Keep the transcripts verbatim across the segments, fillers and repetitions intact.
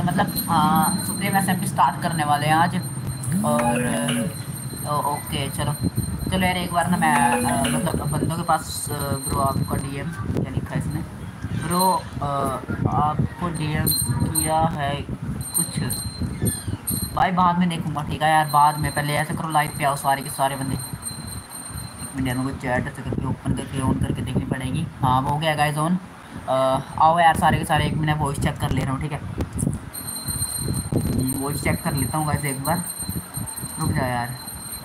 मतलब supreme SMP start करने वाले हैं आज। और ओ, ओके चलो चलो यार, एक बार ना मैं आ, मतलब बंदों के पास ब्रो आपका डीएम क्या लिखा है इसने ब्रो, आपको डीएम किया है कुछ भाई? बाद में देखूंगा ठीक है यार, बाद में। पहले ऐसे करो, लाइव पे आओ सारे के सारे बंदे। एक मिनट मेरे को चैट ऐसे करके ओपन करके ऑन करके देखनी पड़ेगी। हाँ वो हो गया गाइस ऑन। आओ यार सारे के सारे। एक मिनट वॉइस चेक कर ले रहा हूँ ठीक है, वॉइस चेक कर लेता हूँ गाइस एक बार, रुक जाओ यार।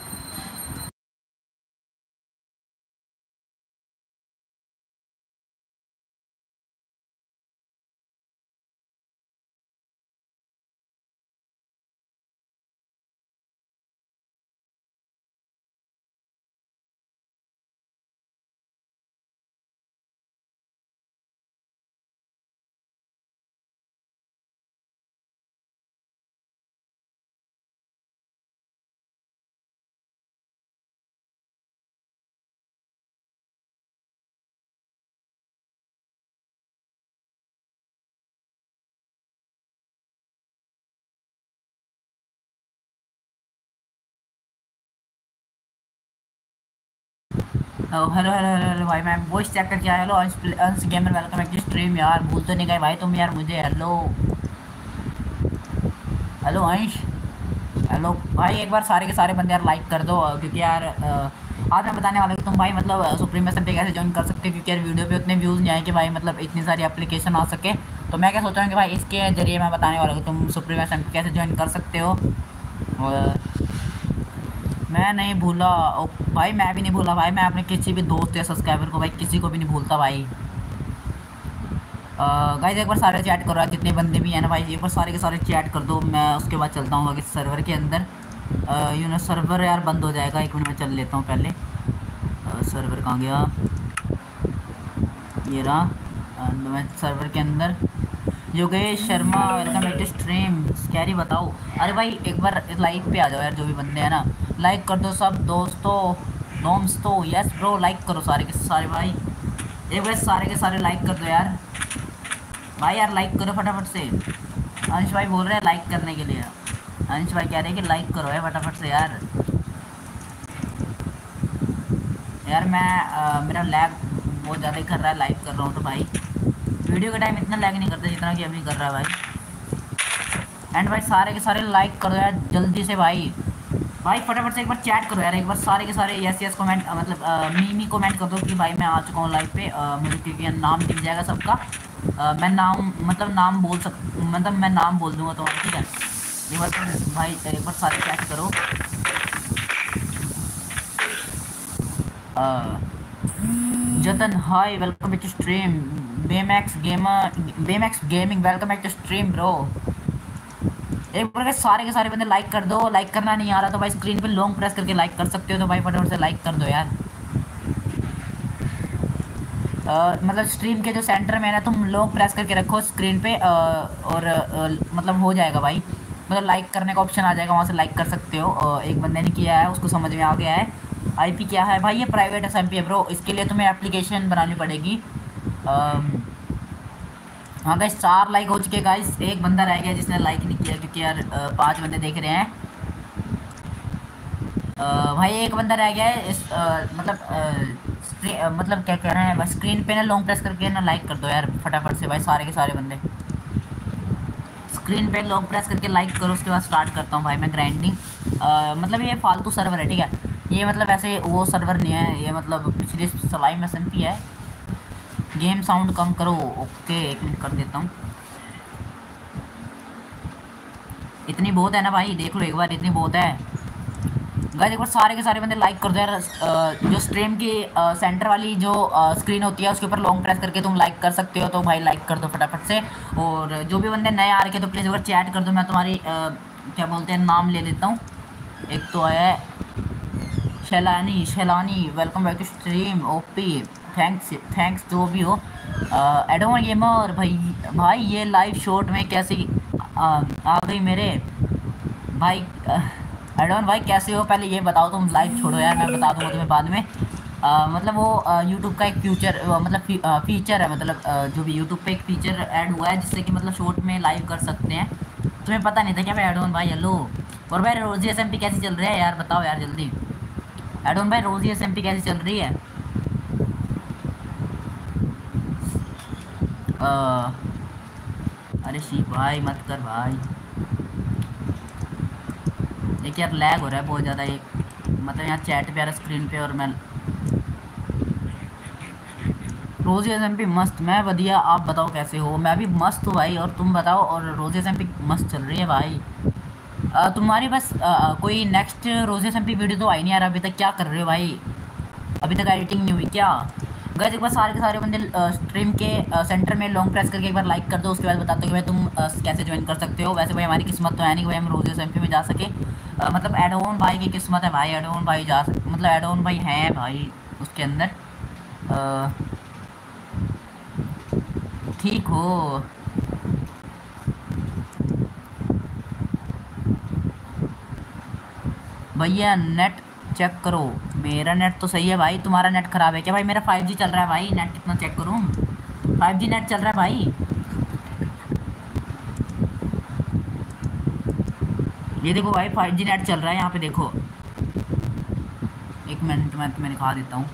हेलो हेलो हेलो हेलो भाई, मैं वॉइस चेक करके आया। Hello Ansh Ansh gamer, welcome back to stream. यार भूल तो नहीं गए भाई तुम यार मुझे? हेलो हेलो अंश, हेलो भाई। एक बार सारे के सारे बंदे यार लाइक कर दो, क्योंकि यार आज मैं बताने वाला हूँ तुम भाई मतलब सुप्रीम एसएमपी कैसे ज्वाइन कर सकते हो, क्योंकि यार वीडियो पे उतने व्यूज़ नहीं आए कि भाई मतलब इतनी सारी एप्लीकेशन आ सके। तो मैं क्या सोच रहा हूँ कि भाई इसके जरिए मैं बताने वाला हूँ तुम सुप्रीम एसएमपी कैसे ज्वाइन कर सकते हो। और मैं नहीं भूला ओ, भाई मैं भी नहीं भूला भाई, मैं अपने किसी भी दोस्त या सब्सक्राइबर को भाई किसी को भी नहीं भूलता भाई। गाइस एक बार सारे चैट करो यार, जितने बंदे भी हैं ना भाई, एक बार सारे के सारे चैट कर दो। मैं उसके बाद चलता हूँ आगे सर्वर के अंदर। यू नो सर्वर यार बंद हो जाएगा, एक मिनट में चल लेता हूँ पहले। सर्वर कहाँ गया? ये रहा। and मैं सर्वर के अंदर। Yogesh Sharma welcome back to stream. Scary बताओ। अरे भाई एक बार लाइक पे आ जाओ यार, जो भी बंदे हैं ना लाइक कर दो सब दोस्तों, नॉम्स तो यस ब्रो लाइक करो सारे के सारे भाई। एक बार सारे के सारे लाइक कर दो यार भाई, यार लाइक करो फटाफट से। अंश भाई बोल रहे हैं लाइक करने के लिए, अंश भाई कह रहे हैं कि लाइक करो है फटाफट से यार। यार मैं आ, मेरा लैग बहुत ज़्यादा ही कर रहा है, लाइव कर रहा हूँ तो भाई वीडियो के टाइम इतना लैग नहीं करता जितना कि अभी कर रहा है भाई। एंड भाई सारे के सारे लाइक करो यार जल्दी से भाई। भाई फटाफट से एक बार चैट करो यार, एक बार सारे के सारे यस यस कमेंट मतलब मीमी कमेंट कर दो कि भाई मैं आ चुका हूँ लाइव पे। आ, मुझे क्योंकि नाम दिख जाएगा सबका। आ, मैं नाम मतलब नाम बोल सक मतलब मैं नाम बोल दूँगा तुम्हारा ठीक है। एक बार तुम भाई एक बार सारे चैट करो। Jatan hi welcome back to stream. Baymax gamer Baymax gaming welcome back to stream bro. एक बार के सारे के सारे बंदे लाइक कर दो। लाइक करना नहीं आ रहा तो भाई स्क्रीन पे लॉन्ग प्रेस करके लाइक कर सकते हो, तो भाई फटाफट से लाइक कर दो यार। uh, मतलब स्ट्रीम के जो सेंटर में ना तुम लॉन्ग प्रेस करके रखो स्क्रीन पे, uh, और uh, मतलब हो जाएगा भाई, मतलब लाइक करने का ऑप्शन आ जाएगा, वहाँ से लाइक कर सकते हो। uh, एक बंदे ने किया है, उसको समझ में आ गया है। आईपी क्या है भाई? ये प्राइवेट एसएमपी है ब्रो, इसके लिए तुम्हें एप्लीकेशन बनानी पड़ेगी। हाँ गाइस चार लाइक हो चुके गाइस, एक बंदा रह गया जिसने लाइक नहीं किया, क्योंकि यार पांच बंदे देख रहे हैं। आ, भाई एक बंदा रह गया है इस आ, मतलब आ, मतलब क्या कह रहे हैं, बस स्क्रीन पे ना लॉन्ग प्रेस करके ना लाइक कर दो यार फटाफट से भाई, सारे के सारे बंदे स्क्रीन पे लॉन्ग प्रेस करके लाइक करो। उसके बाद स्टार्ट करता हूँ भाई मैं ग्राइंडिंग। मतलब ये फालतू सर्वर है ठीक है, ये मतलब ऐसे वो सर्वर नहीं है, ये मतलब पिछले सलाई में एसएमपी है। गेम साउंड कम करो। ओके एक मिनट कर देता हूँ, इतनी बहुत है ना भाई, देख लो एक बार इतनी बहुत है। गाइस एक बार सारे के सारे बंदे लाइक कर दो यार। जो स्ट्रीम की सेंटर वाली जो स्क्रीन होती है उसके ऊपर लॉन्ग प्रेस करके तुम लाइक कर सकते हो, तो भाई लाइक कर दो फटाफट से। और जो भी बंदे नए आ रखे तो प्लीज़ अगर चैट कर दो, मैं तुम्हारी आ, क्या बोलते हैं नाम ले लेता हूँ। एक तो है Shailani, Shailani welcome back to stream. OP thanks thanks जो भी हो। एडोन गेमर भाई, भाई ये लाइव शॉट में कैसे आ, आ गई मेरे भाई? एडोन भाई कैसे हो? पहले ये बताओ तुम, लाइव छोड़ो यार मैं बता दूंगा तुम्हें बाद में। आ, मतलब वो यूट्यूब का एक फ्यूचर मतलब फी, आ, फीचर है, मतलब आ, जो भी यूट्यूब पे एक फीचर ऐड हुआ है जिससे कि मतलब शॉर्ट में लाइव कर सकते हैं। तुम्हें पता नहीं था क्या भाई एडोन भाई? हेलो। और भाई रोजी एस एम पी कैसी चल रही है यार, बताओ यार जल्दी। एडोन भाई रोजी एस एम पी कैसी चल रही है? आ, अरे शी भाई मत कर भाई। एक यार लैग हो रहा है बहुत ज़्यादा, एक मतलब यहाँ चैट पे आ रहा स्क्रीन पे और मैं। रोजी एस एम पी मस्त, मैं बढ़िया, आप बताओ कैसे हो? मैं भी मस्त हूँ भाई, और तुम बताओ। और रोजी एस एम पी मस्त चल रही है भाई। अ, तुम्हारी बस अ, अ, कोई नेक्स्ट रोजी एस एम पी वीडियो तो आई नहीं यार अभी तक, क्या कर रहे हो भाई? अभी तक एडिटिंग नहीं हुई क्या? गाइस एक बार सारे के सारे बंदे स्ट्रीम के सेंटर में लॉन्ग प्रेस करके एक बार लाइक कर दो, उसके बाद बताते हो कि भाई तुम अ, कैसे ज्वाइन कर सकते हो। वैसे भाई हमारी किस्मत तो है नहीं कि भाई हम रोज एम पी में जा सके। अ, मतलब एडोन भाई की किस्मत है भाई, एडोन भाई जा सक मतलब एडोन भाई हैं भाई उसके अंदर। अ, ठीक हो भैया? नेट चेक करो। मेरा नेट तो सही है भाई, तुम्हारा नेट खराब है क्या भाई? मेरा फाइव जी चल रहा है भाई, नेट कितना चेक करूँ? फाइव जी नेट चल रहा है भाई। ये देखो भाई फाइव जी नेट चल रहा है यहाँ पे देखो। एक मिनट मैं तुम्हें दिखा देता हूँ।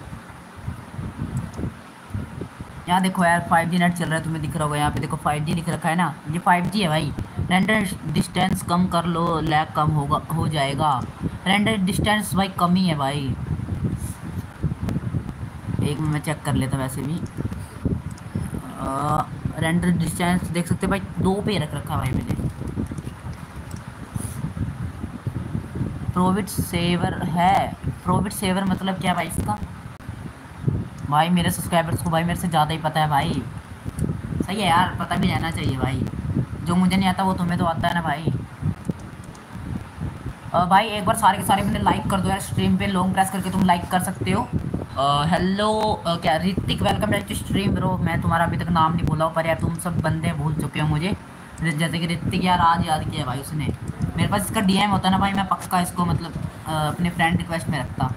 यहाँ देखो यार फाइव जी नेट चल रहा है, तुम्हें दिख रहा होगा यहाँ पे देखो फाइव जी लिख रखा है ना, ये फाइव जी है भाई। रेंडर डिस्टेंस कम कर लो, लैग कम होगा हो जाएगा। रेंडर डिस्टेंस भाई कम ही है भाई। एक मिनट मैं चेक कर लेता वैसे भी। रेंडर डिस्टेंस देख सकते हो भाई, दो पे रख रखा है भाई मैंने। प्रोविट सेवर है। प्रोविट सेवर मतलब क्या भाई इसका? भाई मेरे सब्सक्राइबर्स को भाई मेरे से ज़्यादा ही पता है भाई। सही है यार, पता भी रहना चाहिए भाई। जो मुझे नहीं आता वो तुम्हें तो आता है ना भाई। अ, भाई एक बार सारे के सारे मैंने लाइक कर दो यार, स्ट्रीम पे लॉन्ग प्रेस करके तुम लाइक कर सकते हो। हेलो क्या Hrithik, welcome back to stream bro. मैं तुम्हारा अभी तक नाम नहीं बोला हूँ पर यार तुम सब बंदे भूल चुके हो मुझे। जैसे कि ऋतिक यार आज याद किया भाई उसने। मेरे पास इसका डी एम होता ना भाई, मैं पक्का इसको मतलब अ, अपने फ्रेंड रिक्वेस्ट में रखता।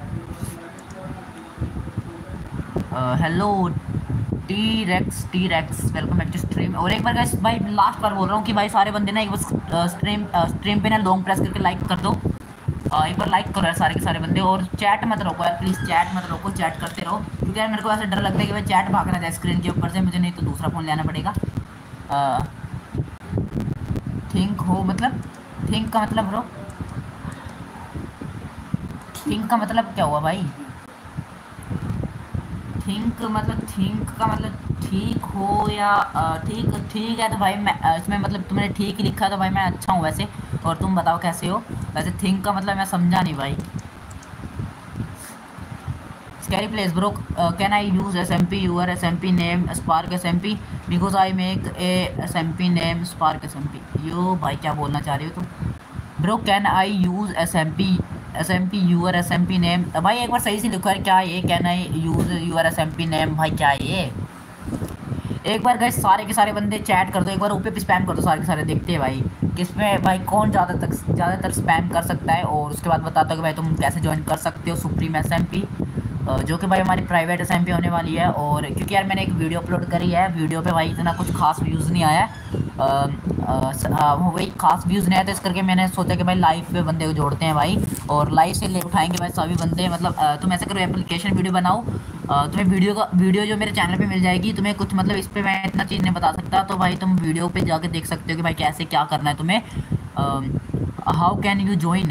Hello T rex, T rex welcome back to stream. और एक बार guys, भाई लास्ट बार बोल रहा हूँ कि भाई सारे बंदे ना एक बार स्ट्रीम स्ट्रीम पे ना लॉन्ग प्रेस करके लाइक कर दो। अ, एक बार लाइक करो यार सारे के सारे बंदे, और चैट मत रोको यार प्लीज़, चैट मत रोको, चैट करते रहो। क्योंकि यार मेरे को ऐसा डर लगता है कि भाई चैट भाग ना जाए स्क्रीन के ऊपर से, मुझे नहीं तो दूसरा फ़ोन लेना पड़ेगा। थिंक हो मतलब, थिंक का मतलब ब्रो, थिंक का मतलब क्या हुआ भाई? थिंक मतलब, थिंक का मतलब ठीक हो या अ, ठीक ठीक है तो भाई मैं अ, इसमें मतलब तुमने ठीक ही लिखा तो भाई मैं अच्छा हूँ वैसे। और तुम बताओ कैसे हो? वैसे थिंक का मतलब मैं समझा नहीं भाई। Scary place bro, can I use S M P your S M P name spark S M P because I make a S M P name spark S M P. Yo भाई क्या बोलना चाह रही हो तुम? Bro can I use S M P S M P your S M P name. भाई एक बार सही से लिखो यार, क्या ये can I use your S M P name भाई, क्या ये? एक बार गए सारे के सारे बंदे चैट कर दो, एक बार ऊपर पे स्पैम कर दो सारे के सारे, देखते हैं भाई किसमें भाई कौन ज़्यादा तक ज़्यादातर स्पैम कर सकता है। और उसके बाद बताता हूँ कि भाई तुम कैसे ज्वाइन कर सकते हो सुप्रीम एस एम पी, जो कि भाई हमारी प्राइवेट एस एम पी होने वाली है। और क्योंकि यार मैंने एक वीडियो अपलोड करी है, वीडियो पे भाई इतना कुछ खास व्यूज़ नहीं आया है, वही खास व्यूज़ नहीं आया, तो इस करके मैंने सोचा कि भाई लाइव पे बंदे को जोड़ते हैं भाई, और लाइव से ले उठाएंगे भाई सभी बंदे। मतलब अ, तुम ऐसा करो एप्लीकेशन वीडियो बनाओ, अ, तुम्हें वीडियो का वीडियो जो मेरे चैनल पे मिल जाएगी। तुम्हें कुछ मतलब इस पर मैं इतना चीज़ नहीं बता सकता, तो भाई तुम वीडियो पे जाके देख सकते हो कि भाई कैसे क्या करना है तुम्हें। How can you join,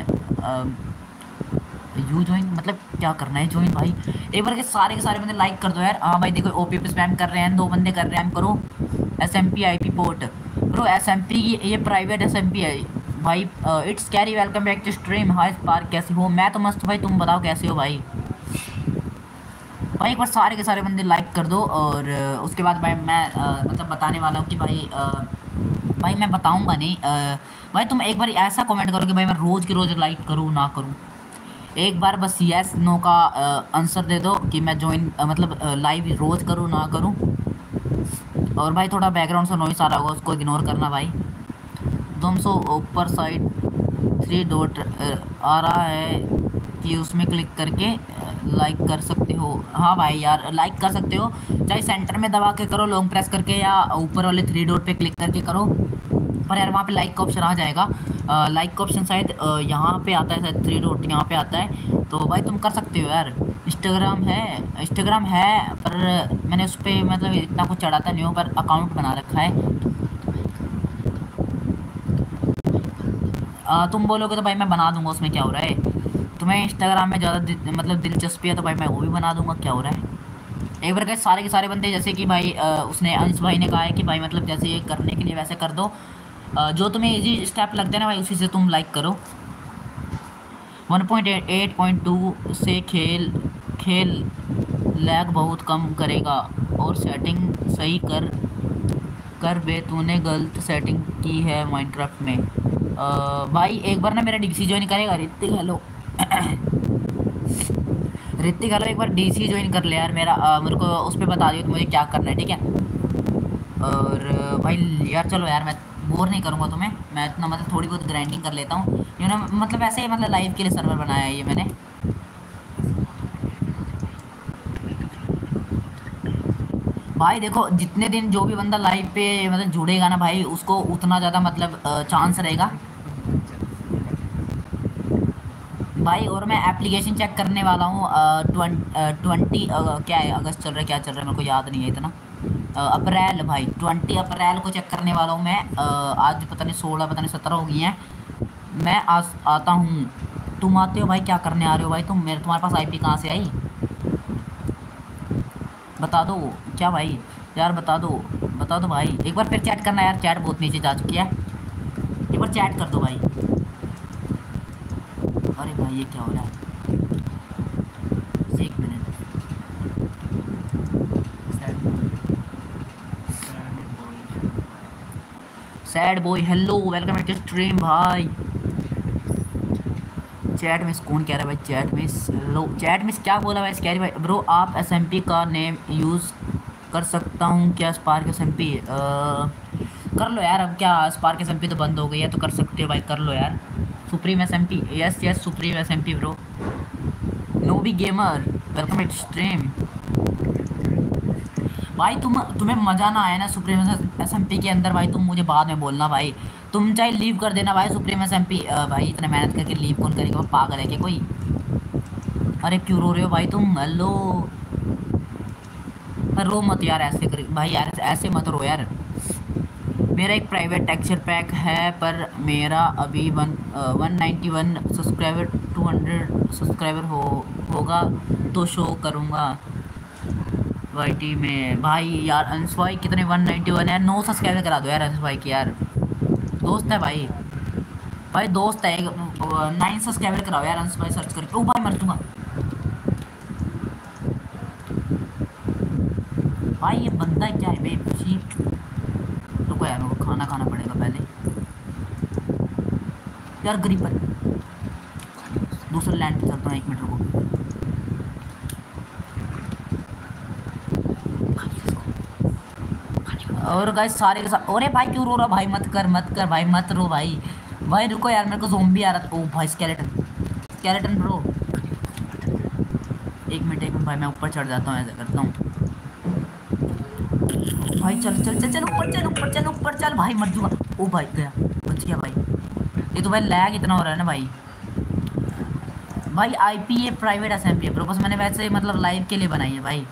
you join मतलब क्या करना है ज्वाइन भाई। एक बार के सारे के सारे बंदे लाइक कर दो यार। हाँ भाई देखो ओपी पे स्पैम कर रहे हैं, दो बंदे कर रहे हैं, करो S M P I P port bro. S M P ये प्राइवेट एस एम पी है भाई। It's carry welcome back to stream. Hi Spark कैसे हो? मैं तो मस्त भाई, तुम बताओ कैसे हो भाई? भाई एक बार सारे के सारे बंदे लाइक कर दो, और uh, उसके बाद भाई मैं uh, मतलब बताने वाला हूँ कि भाई uh, भाई मैं बताऊँगा नहीं। uh, भाई तुम एक बार ऐसा कमेंट करो कि भाई मैं रोज़ की रोज़ लाइक करूँ ना करूँ। एक बार बस यस नो का आंसर दे दो कि मैं ज्वाइन मतलब लाइव रोज़ करूँ ना करूँ। और भाई थोड़ा बैकग्राउंड से नॉइस आ रहा होगा, उसको इग्नोर करना भाई। तुम सो ऊपर साइड थ्री डॉट आ रहा है कि उसमें क्लिक करके लाइक कर सकते हो। हाँ भाई यार लाइक कर सकते हो, चाहे सेंटर में दबा के करो लॉन्ग प्रेस करके, या ऊपर वाले थ्री डॉट पे क्लिक करके करो। पर यार वहाँ पे लाइक का ऑप्शन आ जाएगा, लाइक का ऑप्शन शायद यहाँ पे आता है, शायद थ्री डॉट यहाँ पे आता है। तो भाई तुम कर सकते हो यार। इंस्टाग्राम है, इंस्टाग्राम है पर मैंने उस पर मतलब इतना कुछ चढ़ाता नहीं हूँ, पर अकाउंट बना रखा है। आ, तुम बोलोगे तो भाई मैं बना दूंगा, उसमें क्या हो रहा है। तुम्हें इंस्टाग्राम में ज़्यादा दि, मतलब दिलचस्पी है तो भाई मैं वो भी बना दूंगा, क्या हो रहा है। एक बार कहे सारे के सारे बंदे, जैसे कि भाई आ, उसने अंश भाई ने कहा है कि भाई मतलब जैसे ये करने के लिए वैसे कर दो, आ, जो तुम्हें इजी स्टेप लगते हैं ना भाई उसी से तुम लाइक करो। One point eight point two से खेल खेल लैग बहुत कम करेगा, और सेटिंग सही कर कर बे, तूने गलत सेटिंग की है माइनक्राफ्ट में। आ, भाई एक बार ना मेरा डीसी ज्वाइन करेगा ऋतिक, हेलो ऋतिक हेलो, एक बार डीसी ज्वाइन कर ले यार मेरा, आ, मेरे को उस पर बता दियो कि मुझे क्या करना है, ठीक है। और आ, भाई यार चलो यार मैं बोर नहीं करूँगा तुम्हें, मैं इतना मतलब थोड़ी बहुत ग्राइंडिंग कर लेता हूँ, यू नो, मतलब ऐसे ही मतलब लाइव के लिए सर्वर बनाया है ये मैंने। भाई देखो जितने दिन जो भी बंदा लाइव पे मतलब जुड़ेगा ना भाई, उसको उतना ज़्यादा मतलब चांस रहेगा भाई। और मैं एप्लीकेशन चेक करने वाला हूँ, ट्वेंटी क्या है, अगस्त चल रहा है क्या चल रहा है मेरे को याद नहीं है इतना, अप्रैल भाई, ट्वेंटी अप्रैल को चेक करने वाला हूँ मैं। अ, आज पता नहीं सोलह पता नहीं सत्रह हो गई हैं। मैं आज आता हूँ, तुम आते हो भाई, क्या करने आ रहे हो भाई तुम, मेरे तुम्हारे पास आईपी कहाँ से आई, बता दो क्या भाई, यार बता दो, बता दो भाई। एक बार फिर चैट करना यार, चैट बहुत नीचे जा चुकी है, एक बार चैट कर दो भाई। अरे भाई ये क्या हो रहा है, एक minute. Sad boy hello, welcome to stream भाई। चैट मिस कौन कह रहा है भाई, चैट मिस लो, चैट मिस क्या बोला भाई स्कैरी भाई। ब्रो आप एसएमपी का नेम यूज़ कर सकता हूँ क्या, स्पार्क एसएमपी कर लो यार, अब क्या स्पार्क एसएमपी तो बंद हो गई है, तो कर सकते हो भाई, कर लो यार। Supreme SMP, yes yes supreme SMP bro. Noobie gamer welcome to stream भाई। तुम तुम्हें मज़ा ना आया ना सुप्रीम एसएमपी के अंदर भाई, तुम मुझे बाद में बोलना भाई, तुम चाहे लीव कर देना भाई सुप्रीम एसएमपी। भाई इतना मेहनत करके लीव कौन करेगा, वो पागल है क्या कोई। अरे क्यों रो रहे हो भाई तुम, हेलो रो मत यार, ऐसे कर भाई यार, ऐसे मत रो यार। मेरा एक प्राइवेट टेक्सचर पैक है, पर मेरा अभी one one ninety one subscriber two hundred subscriber हो होगा तो शो करूँगा वाईटी में। भाई यार अंश भाई कितने वन नाइन्टी वन है, नौ सब्सक्राइबर करा दो यार अंश भाई की यार, दोस्त है भाई, भाई दोस्त है, नाइन सब्सक्राइबर कराओ यार अंश भाई सर्च करके। ओ भाई मर दूंगा भाई, ये बंदा क्या है भाई पूछी। रुको यार मेरे को खाना खाना पड़ेगा पहले यार, गरीब पर दूसरे लैंड पे चलता हूँ, एक मिनट रुको। और गाइस सारे के साथ, अरे भाई क्यों रो रहा भाई, मत कर मत कर भाई, मत रो भाई, भाई रुको यार मेरे को ज़ोंबी आ रहा था। ओ भाई स्केलेटन, स्केलेटन ब्रो, एक मिनट एक मिनट भाई, मैं ऊपर चढ़ जाता हूँ, ऐसा करता हूँ भाई। चल चल चल चल ऊपर चल, ऊपर चल, ऊपर चल भाई, मर दूंगा। ओ भाई गया, बच गया भाई। ये तो भाई लैग इतना हो रहा है ना भाई। भाई आईपी ये प्राइवेट एसएमपी है ब्रो, बस मैंने वैसे मतलब लाइव के लिए बनाई है भाई।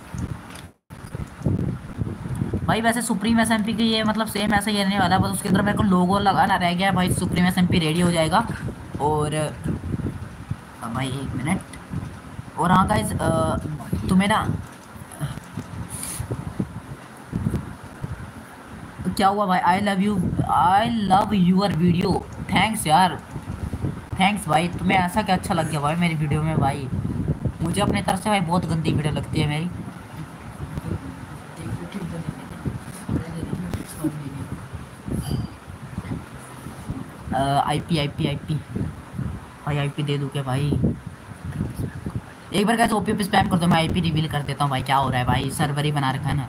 भाई वैसे सुप्रीम एसएमपी की ये मतलब सेम ऐसा ही रहने वाला है, बस उसके अंदर मेरे को लोगो लगाना रह गया भाई, सुप्रीम एसएमपी रेडी हो जाएगा। और भाई एक मिनट, और हाँ गाइस तुम्हें ना क्या हुआ भाई, I love you, I love your video, thanks यार, थैंक्स भाई। तुम्हें ऐसा क्या अच्छा लग गया भाई मेरी वीडियो में भाई, मुझे अपने तरफ से भाई बहुत गंदी वीडियो लगती है मेरी। आईपी आईपी आईपी भाई, आईपी दे दूँ क्या भाई, एक बार कैसे ओपी पे स्पैम कर दो, मैं आईपी रिवील कर देता हूँ भाई। क्या हो रहा है भाई, सर्वर ही बना रखा है ना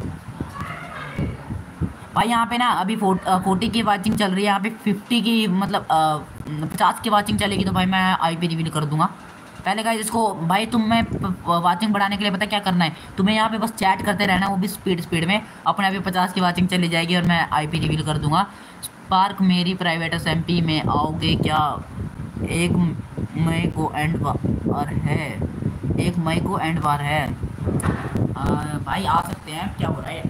भाई। यहाँ पे ना अभी फोर्टी की वाचिंग चल रही है, यहाँ पे फिफ्टी की मतलब पचास की वाचिंग चलेगी तो भाई मैं आईपी रिवील कर दूंगा। पहले गाइस इसको भाई तुम्हें वाचिंग बढ़ाने के लिए पता क्या करना है, तुम्हें यहाँ पे बस चैट करते रहना, वो भी स्पीड स्पीड में। अपने अभी पचास की वाचिंग चली जाएगी और मैं आईपी रिवील कर दूंगा। स्पार्क मेरी प्राइवेट एसएमपी में आओगे क्या? एक मई को एंड वार है, एक मई को एंड वार है। आ, भाई आ सकते हैं, क्या हो रहा है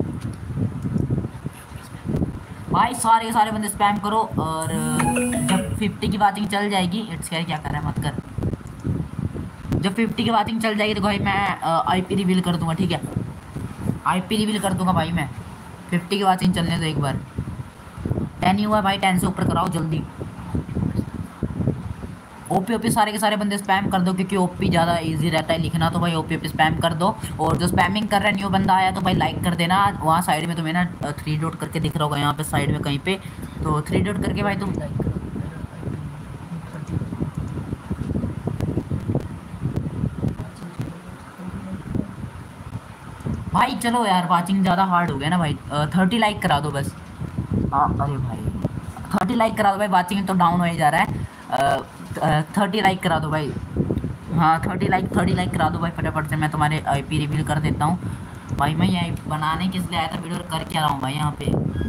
भाई? सारे सारे बंदे स्पैम करो, और जब फिफ्टी की वाचिंग चल जाएगी, इट्स क्या क्या कर रहा है मत कर, जब फिफ्टी की वाचिंग चल जाएगी तो भाई मैं आईपी रिवील कर दूंगा, ठीक है? आईपी रिवील कर दूंगा भाई मैं। फिफ्टी की वाचिंग चलने दो एक बार। टेन ही हुआ भाई, टेन से ऊपर कराओ जल्दी। ओपी ओपी सारे के सारे बंदे स्पैम कर दो, क्योंकि ओपी ज़्यादा इजी रहता है लिखना, तो भाई ओपी ओपी स्पैम कर दो। और जो स्पैमिंग कर रहा है न्यू बंदा आया तो भाई लाइक कर देना। वहाँ साइड में तुम्हें ना थ्री डॉट करके दिख रहा होगा, यहाँ पे साइड में कहीं पे, तो थ्री डॉट करके भाई तुम भाई चलो यार, वाचिंग ज़्यादा हार्ड हो गया ना भाई। थर्टी लाइक करा दो बस। हाँ अरे भाई थर्टी लाइक करा दो भाई, वाचिंग तो डाउन हो ही जा रहा है। थर्टी लाइक करा दो भाई। हाँ थर्टी लाइक थर्टी लाइक करा दो भाई फटाफट से, मैं तुम्हारे आईपी रिवील कर देता हूँ। भाई मैं ये बनाने किस लिए आया था वीडियो, कर क्या रहा हूँ भाई यहाँ पे?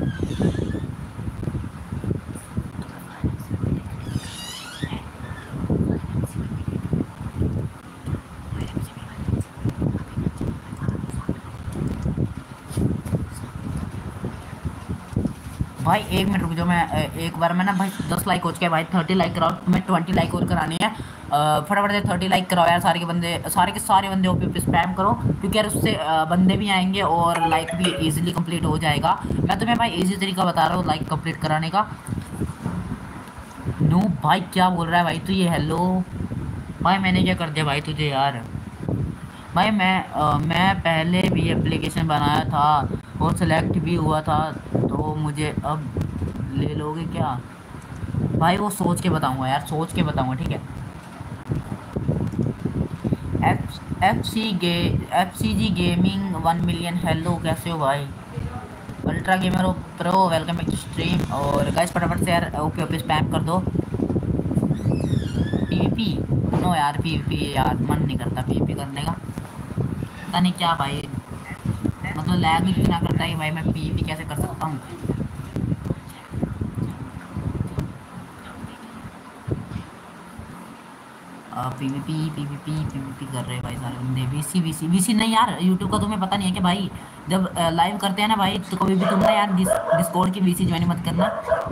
भाई एक मिनट रुक जाओ, मैं एक बार मैं ना भाई दस लाइक हो चुके हैं भाई, थर्टी लाइक कराओ, तुम्हें ट्वेंटी लाइक और करानी है। फटाफट से थर्टी लाइक कराओ यार, सारे के बंदे सारे के सारे बंदे ओपी पे स्पैम करो, क्योंकि यार उससे बंदे भी आएंगे और लाइक भी इजीली कंप्लीट हो जाएगा। मैं तुम्हें भाई इजी तरीका बता रहा हूँ लाइक कंप्लीट कराने का। नो भाई क्या बोल रहा है भाई तू ये? हेलो भाई मैंने क्या कर दिया भाई तुझे यार? भाई मैं आ, मैं पहले भी एप्लीकेशन बनाया था और सेलेक्ट भी हुआ था, तो मुझे अब ले लोगे क्या? भाई वो सोच के बताऊंगा यार, सोच के बताऊंगा, ठीक है? एफ एफ सी गे F C G gaming one million, hello कैसे हो भाई? Ultra gamer pro welcome back to stream. और गाइस फटाफट से यार ओपी ओपी स्पैम कर दो। पीवीपी नो यार, पीवीपी यार मन नहीं करता पीवीपी करने का, पता नहीं क्या भाई, मतलब लैग इतना करता है कि भाई मैं पीवीपी कैसे कर सकता हूँ? पीवीपी पीवीपी पीवीपी कर रहे हैं भाई सारे बंदे। वीसी वीसी वीसी नहीं यार, यूट्यूब का तुम्हें पता नहीं है कि भाई जब लाइव करते हैं ना भाई, तो कभी भी तुम ना यार डिस, डिस्कॉर्ड की वीसी ज्वाइन मत करना।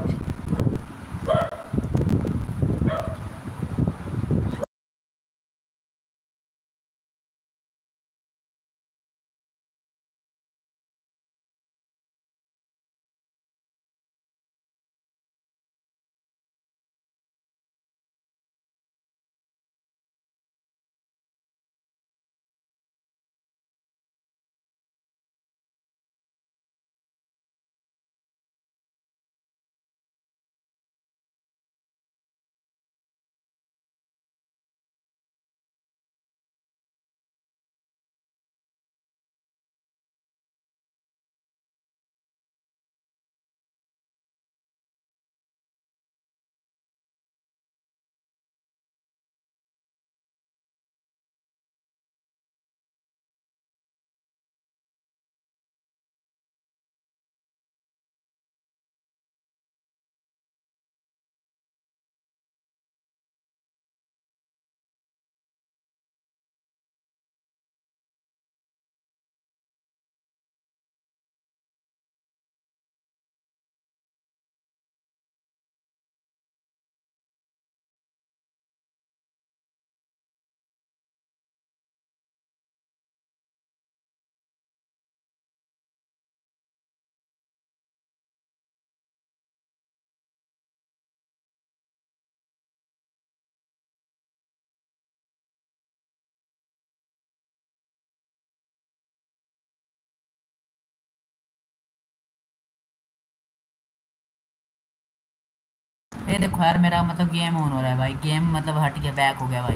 ये देखो यार मेरा मतलब गेम ऑन हो रहा है भाई, गेम मतलब हट गया, बैक हो गया भाई,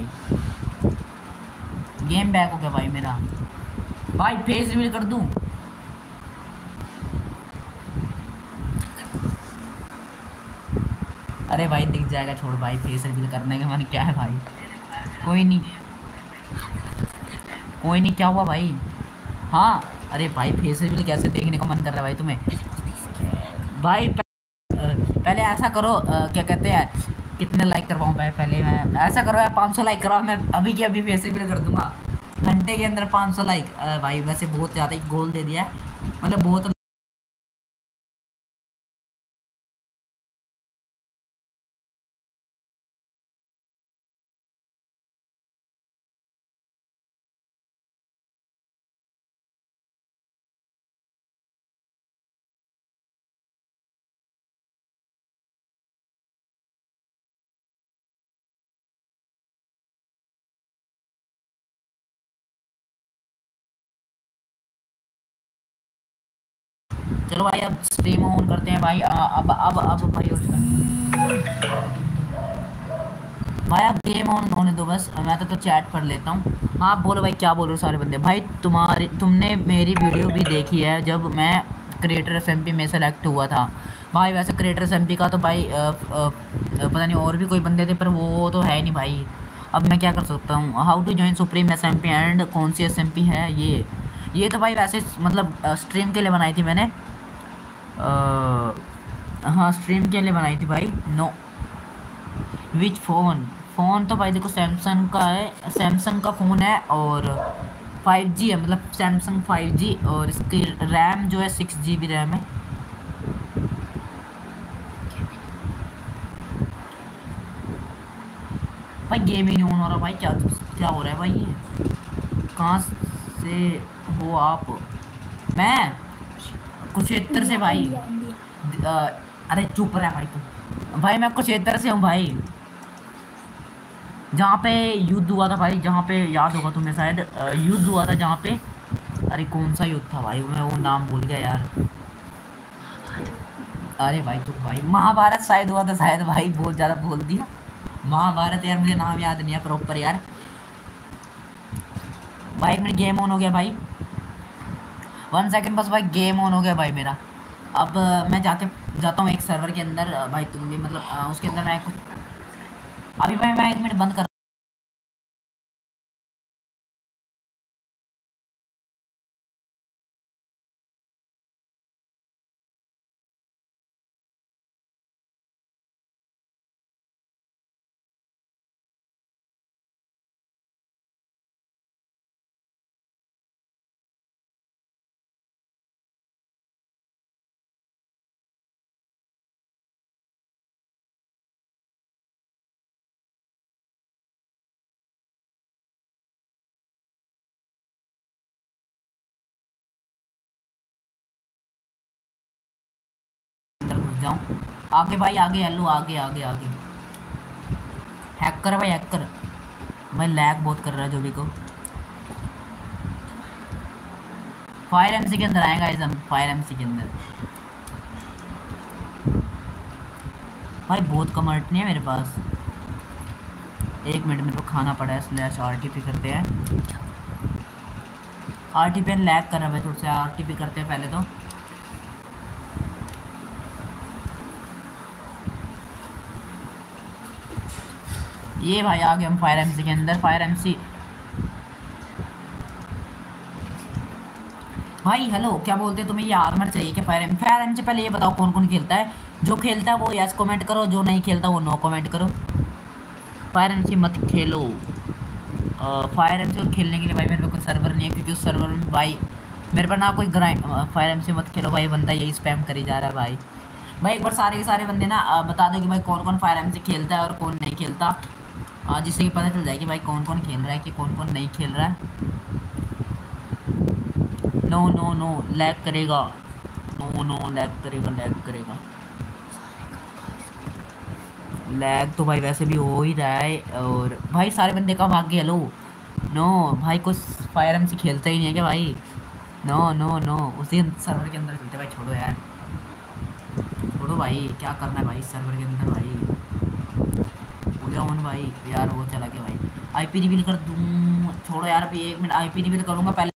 गेम बैक हो गया भाई मेरा। भाई फेस रिवील कर दूं? अरे भाई दिख जाएगा, छोड़ भाई, फेस रिवील करने का मन क्या है भाई? कोई नहीं, कोई नहीं, क्या हुआ भाई? हाँ। अरे भाई फेस रिवील कैसे देखने का मन कर रहा है भाई तुम्हें? भाई प- अ, पहले ऐसा करो, अ, क्या कहते हैं, कितने लाइक करवाऊँ भाई? पहले मैं ऐसा करो यार, पाँच सौ लाइक करवाओ, मैं अभी के अभी फेस रिवील कर दूंगा। घंटे के अंदर पाँच सौ लाइक। अ, भाई वैसे बहुत ज़्यादा ही गोल दे दिया है, मतलब बहुत। चलो भाई अब स्ट्रीम ऑन करते हैं भाई। अ, अब अब अब भाई भाई आप गेम ऑन होने दो बस, मैं तो, तो चैट पढ़ लेता हूँ। हाँ बोलो भाई, क्या बोल रहे हो सारे बंदे? भाई तुम्हारी तुमने मेरी वीडियो भी देखी है जब मैं क्रिएटर एसएमपी में सेलेक्ट हुआ था। भाई वैसे क्रिएटर एसएमपी का तो भाई अ, अ, पता नहीं और भी कोई बंदे थे, पर वो तो है नहीं भाई। अब मैं क्या कर सकता हूँ? How to join supreme SMP and कौन सी एसएमपी है ये? ये तो भाई वैसे मतलब स्ट्रीम के लिए बनाई थी मैंने। अ, हाँ स्ट्रीम के लिए बनाई थी भाई। नो, विच फ़ोन? फ़ोन तो भाई देखो सैमसंग का है, सैमसंग का फ़ोन है, और फाइव जी है, मतलब सैमसंग फाइव जी, और इसकी रैम जो है सिक्स जी बी रैम है। भाई गेम ही नहीं ऑन हो रहा भाई, क्या क्या हो रहा है भाई ये? कहाँ से हो आप? मैं कुरुक्षेत्र से भाई। अ, अरे चुप रहा भाई तू। भाई मैं कुरुक्षेत्र से हूँ भाई, जहाँ पे युद्ध हुआ था भाई, जहाँ पे याद होगा तुम्हें शायद, अ, युद्ध हुआ था जहाँ पे। अरे कौन सा युद्ध था भाई, मैं वो नाम भूल गया यार। अरे भाई तू भाई, महाभारत शायद हुआ था शायद भाई, बहुत ज्यादा बोल दिया। महाभारत यार, मुझे नाम याद नहीं है प्रॉपर यार। भाई एक मिनट, गेम ऑन हो गया भाई। वन सेकंड बस भाई, गेम ऑन हो गया भाई मेरा। अब अ, मैं जाके जाता हूँ एक सर्वर के अंदर। अ, भाई तुम भी मतलब अ, उसके अंदर मैं कुछ, अभी भाई मैं एक मिनट बंद कर। अंदर घुस जाऊँ। आगे भाई आगे, हेलो आगे आगे आगे। हैकर है भाई, हैकर। भाई लैग बहुत कर रहा है जो भी को। फायर एमसी के अंदर आएगा इस, हम फायर एमसी के अंदर। भाई बहुत कम अर्ट नहीं है मेरे पास। एक मिनट, मेरे को खाना पड़ा है, स्लैश आर टी पी करते हैं। आर टी पी लैग कर रहा है भाई, थोड़ा सा आर टी पी करते हैं पहले तो। ये भाई आ गए हम फायर एमसी के अंदर। फायर एमसी भाई हेलो, क्या बोलते हैं तुम्हें? ये आर्मर चाहिए क्या? फायर एम फायर एमसी पहले ये बताओ कौन कौन खेलता है? जो खेलता है वो यस कमेंट करो, जो नहीं खेलता वो नो कमेंट करो। फायर एमसी मत खेलो। फायर एमसी को खेलने के लिए भाई मेरे पे कोई सर्वर नहीं है, क्योंकि उस सर्वर में भाई मेरे पर ना कोई ग्राइंड। फायर एमसी मत खेलो भाई, बंदा यही स्पैम करी जा रहा है भाई। भाई एक बार सारे के सारे बंदे ना अ, बता दो कि भाई कौन कौन फायर एमसी खेलता है और कौन नहीं खेलता। अ, जिससे कि पता चल जाए कि भाई कौन कौन खेल रहा है कि कौन कौन नहीं खेल रहा है। नो नो नो, लैग करेगा। नो नो, लैग करेगा, लैग करेगा। लैग तो भाई वैसे भी हो ही रहा है। और भाई सारे बंदे कब भाग गए? हेलो। नो भाई, कुछ फायर एमसी खेलता ही नहीं है क्या भाई? नो नो नो, उसी सर्वर के अंदर खेलते भाई। छोड़ो यार, छोड़ो भाई, क्या करना है भाई सर्वर के अंदर भाई? हो गया ऑन भाई यार, वो चला गया भाई। आईपी रिवील कर दूँ? छोड़ो यार, अभी एक मिनट आईपी रिवील करूँगा पहले।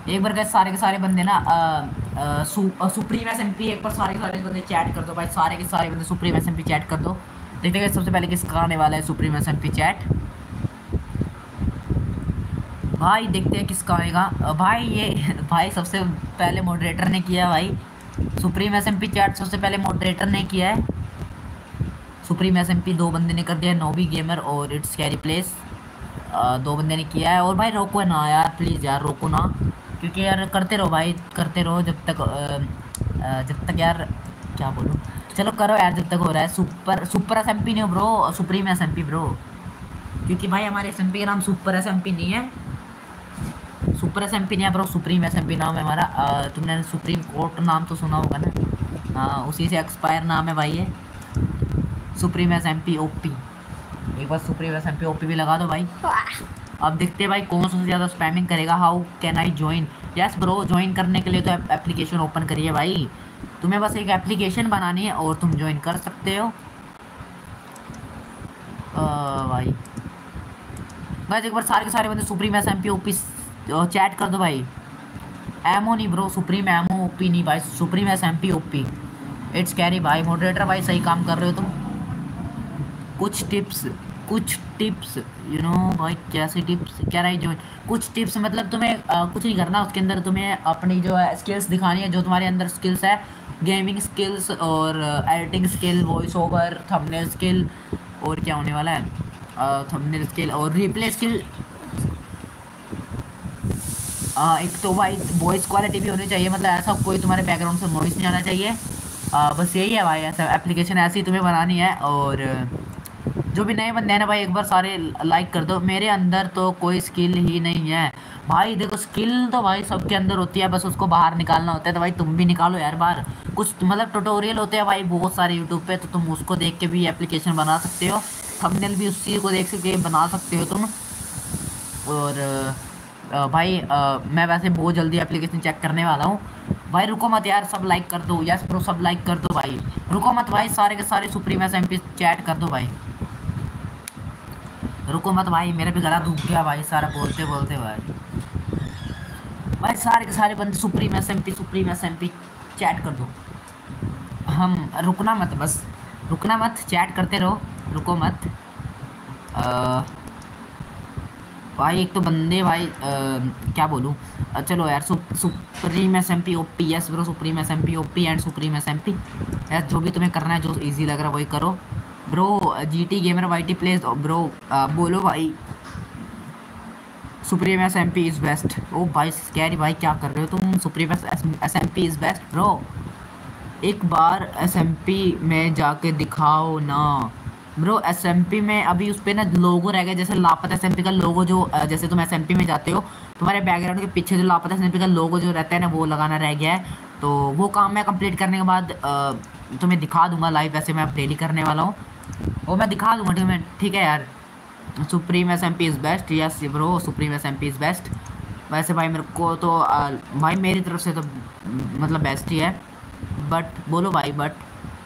एक बार गैस सारे के सारे बंदे ना सुप्रीम एस एम पी एक बार सारे के सारे बंदे चैट कर दो भाई, सारे के सारे बंदे supreme S M P chat कर दो। देखते हैं सबसे पहले किसका आने वाला है supreme S M P chat. भाई देखते हैं किसका आएगा। अ, भाई ये भाई सबसे पहले मॉडरेटर ने किया है भाई, supreme S M P chat सबसे पहले मॉडरेटर ने किया है। सुप्रीम एस एम पी दो बंदे ने कर दिया है, नोबी गेमर और इट्स कैरी प्लेस दो बंदे ने किया है। और भाई रोको ना यार, प्लीज़ यार रोको ना, क्योंकि यार करते रहो भाई, करते रहो जब तक अ, अ, जब तक यार क्या बोलूँ, चलो करो यार जब तक हो रहा है। Super super S M P नहीं हो bro, supreme S M P bro, क्योंकि भाई हमारे एस एम पी का नाम सुपर एस एम पी नहीं है, सुपर एस एम पी नहीं है bro, supreme S M P नाम है हमारा। अ, तुमने सुप्रीम कोर्ट नाम तो सुना होगा ना, हाँ उसी से एक्सपायर नाम है भाई ये supreme S M P O P. एक बार supreme S M P O P भी लगा दो भाई। अब देखते हैं भाई कौन सबसे ज़्यादा स्पैमिंग करेगा। How can I join? Yes bro, join करने के लिए तो एप्लीकेशन ओपन करिए भाई, तुम्हें बस एक एप्लीकेशन बनानी है और तुम ज्वाइन कर सकते हो। आ, भाई बस एक बार सारे के सारे बंदे supreme S M P O P chat कर दो भाई। एमओ नहीं bro, supreme MO O P नहीं भाई, supreme S M P O P. It's carry भाई, मॉडरेटर भाई सही काम कर रहे हो तुम। कुछ टिप्स कुछ टिप्स यू नो भाई, कैसी टिप्स क्या रही जो कुछ टिप्स मतलब तुम्हें आ, कुछ नहीं करना, उसके अंदर तुम्हें अपनी जो है स्किल्स दिखानी है, जो तुम्हारे अंदर स्किल्स है, गेमिंग स्किल्स और editing skill, voice over, thumbnail skill, और क्या होने वाला है, थंबनेल स्किल और रिप्ले स्किल। एक तो भाई वॉइस क्वालिटी भी होनी चाहिए, मतलब ऐसा कोई तुम्हारे बैकग्राउंड से वॉइस नहीं आना चाहिए। आ, बस यही है भाई, ऐसा एप्लीकेशन ऐसी तुम्हें बनानी है। और जो भी नए बंदे हैं ना भाई, एक बार सारे लाइक कर दो। मेरे अंदर तो कोई स्किल ही नहीं है भाई, देखो स्किल तो भाई सबके अंदर होती है, बस उसको बाहर निकालना होता है। तो भाई तुम भी निकालो यार बाहर, कुछ मतलब ट्यूटोरियल होते हैं भाई बहुत सारे यूट्यूब पे, तो तुम उसको देख के भी एप्लीकेशन बना सकते हो, थंबनेल भी उसी को देख के बना सकते हो तुम। और अ, भाई आ, मैं वैसे बहुत जल्दी एप्लीकेशन चेक करने वाला हूँ भाई। रुको मत यार, सब लाइक कर दो, यस ब्रो सब लाइक कर दो भाई, रुको मत भाई, सारे के सारे supreme S M P chat कर दो भाई, रुको मत भाई, मेरा भी गला दुख गया भाई सारा बोलते बोलते भाई। भाई सारे के सारे बंदे supreme S M P supreme S M P chat कर दो। हम रुकना मत, बस रुकना मत, चैट करते रहो, रुको मत। आ, भाई एक तो बंदे भाई आ, क्या बोलूँ, चलो यार सुप, supreme S M P O P, yes bro supreme S M P O P and supreme S M P. यार जो भी तुम्हें करना है, जो इजी लग रहा है वही करो bro. G T gamer Y T place bro, बोलो भाई supreme S M P is best. ओ भाई स्कैरी भाई क्या कर रहे हो तुम, supreme S M P is best bro, एक बार एस एम पी में जाके दिखाओ ना ब्रो। एस एम पी में अभी उस पर ना लोगो रह गया, जैसे लापता एस एम पी का लोगो, जो जैसे तुम एस एम पी में जाते हो तुम्हारे बैकग्राउंड के पीछे जो लापता एस एम पी का लोगो जो रहता है ना, वो लगाना रह गया है। तो वो काम मैं कंप्लीट करने के बाद अ, तुम्हें दिखा दूंगा लाइव, वैसे मैं अब डेली करने वाला हूँ, वो मैं दिखा दूंगा ठीक है, ठीक है यार। Supreme S M P is best, yes bro supreme S M P is best. वैसे भाई मेरे को तो आ, भाई मेरी तरफ से तो मतलब बेस्ट ही है, बट बोलो भाई बट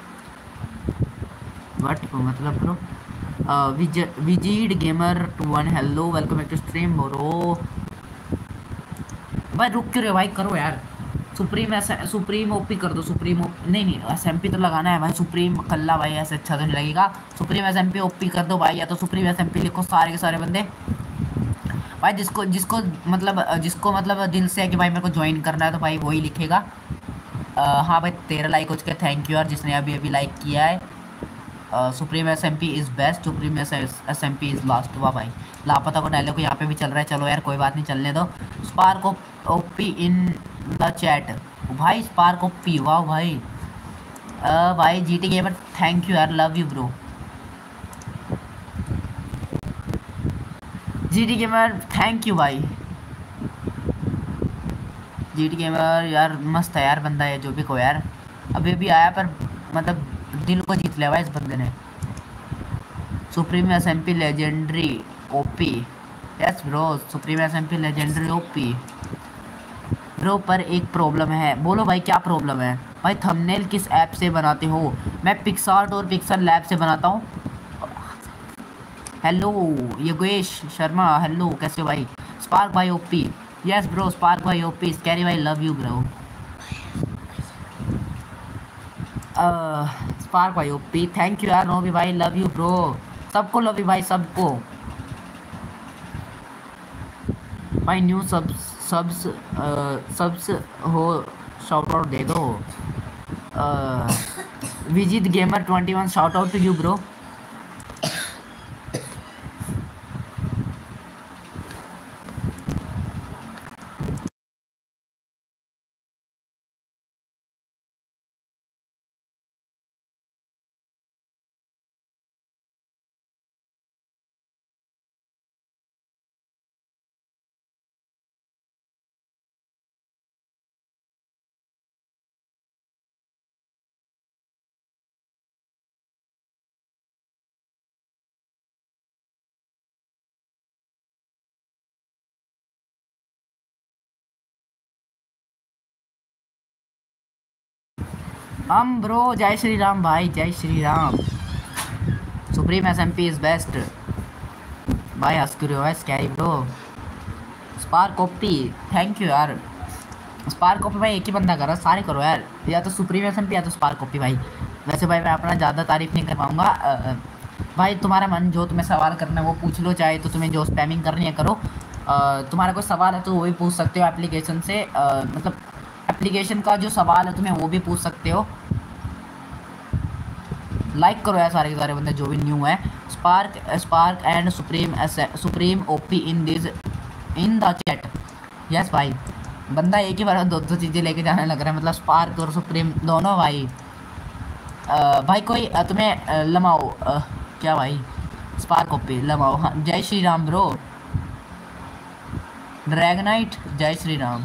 बट मतलब ब्रो विजीड gamer two one, hello welcome back to stream bro. भाई रुक क्यों रहे भाई, करो यार। सुप्रीम एस सुप्रीम ओपी कर दो, सुप्रीम नहीं नहीं एस एम पी तो लगाना है भाई, सुप्रीम कल्ला भाई ऐसे अच्छा तो नहीं लगेगा, supreme S M P OP कर दो भाई, या तो सुप्रीम एस एम पी लिखो सारे के सारे बंदे भाई। जिसको जिसको मतलब जिसको मतलब दिल से है कि भाई मेरे को ज्वाइन करना है, तो भाई वही लिखेगा। आ, हाँ भाई तेरह लाइक हो चुके, थैंक यू यार जिसने अभी अभी लाइक किया है। Supreme S M P is best, supreme S M P is last. हुआ भाई लापता को डायलॉग यहाँ पे भी चल रहा है, चलो यार कोई बात नहीं चलने दो। Spark OP in the chat भाई, स्पार्क ओपी वाह भाई। आ, भाई G T gamer thank you यार, love you bro. G T gamer thank you भाई, जी टी गेमर यार मस्त है यार बंदा है, जो भी को यार अभी अभी आया पर मतलब दिल को जीत लिया भाई इस बंदे ने। Supreme S M P legendary OP, yes bro supreme S M P legendary OP bro. पर एक प्रॉब्लम है, बोलो भाई क्या प्रॉब्लम है भाई। थंबनेल किस ऐप से बनाते हो? मैं पिक्सार्ट और पिक्सल लैब से बनाता हूँ। हेलो योगेश शर्मा, हेलो कैसे हो भाई। स्पार्क भाई ओपी, यस ब्रो स्पार्क भाई ओपी स्कैरी भाई लव यू ब्रो। स्पार्क भाई ओपी थैंक यू यार नोबी भाई लव यू ब्रो। सबको लव यू भाई सबको भाई न्यू सब सब्स सब्स हो शाउट आउट दे दो। Vijit gamer twenty one shout out to you bro. हम ब्रो जय श्री राम भाई जय Shri Ram. Supreme S M P is best भाई हंस क्यों रहे हो scary bro. Spark OP thank you यार। स्पार्क कॉपी भाई एक ही बंदा कर रहा सारे करो यार या तो सुप्रीम एस एम पी या तो स्पार्क कॉपी भाई। वैसे भाई मैं अपना ज़्यादा तारीफ नहीं कर पाऊँगा भाई। तुम्हारा मन जो तुम्हें सवाल करना है वो पूछ लो चाहे तो तुम्हें जो स्पैमिंग करनी है करो। आ, तुम्हारा कोई सवाल है तो वो भी पूछ सकते हो एप्लीकेशन से आ, मतलब एप्लीकेशन का जो सवाल है तुम्हें वो भी पूछ सकते हो। लाइक करो यार सारे के सारे बंदे जो भी न्यू है। Spark Spark and supreme supreme OP in this in the chat. Yes भाई बंदा एक ही बार में दो दो चीज़ें लेके जाने लग रहा है मतलब स्पार्क और सुप्रीम दोनों भाई। आ, भाई कोई आ, तुम्हें आ, लमाओ आ, क्या भाई स्पार्क ओपी लमाओ। हाँ जय श्री राम ब्रो। ड्रैगनाइट जय श्री राम।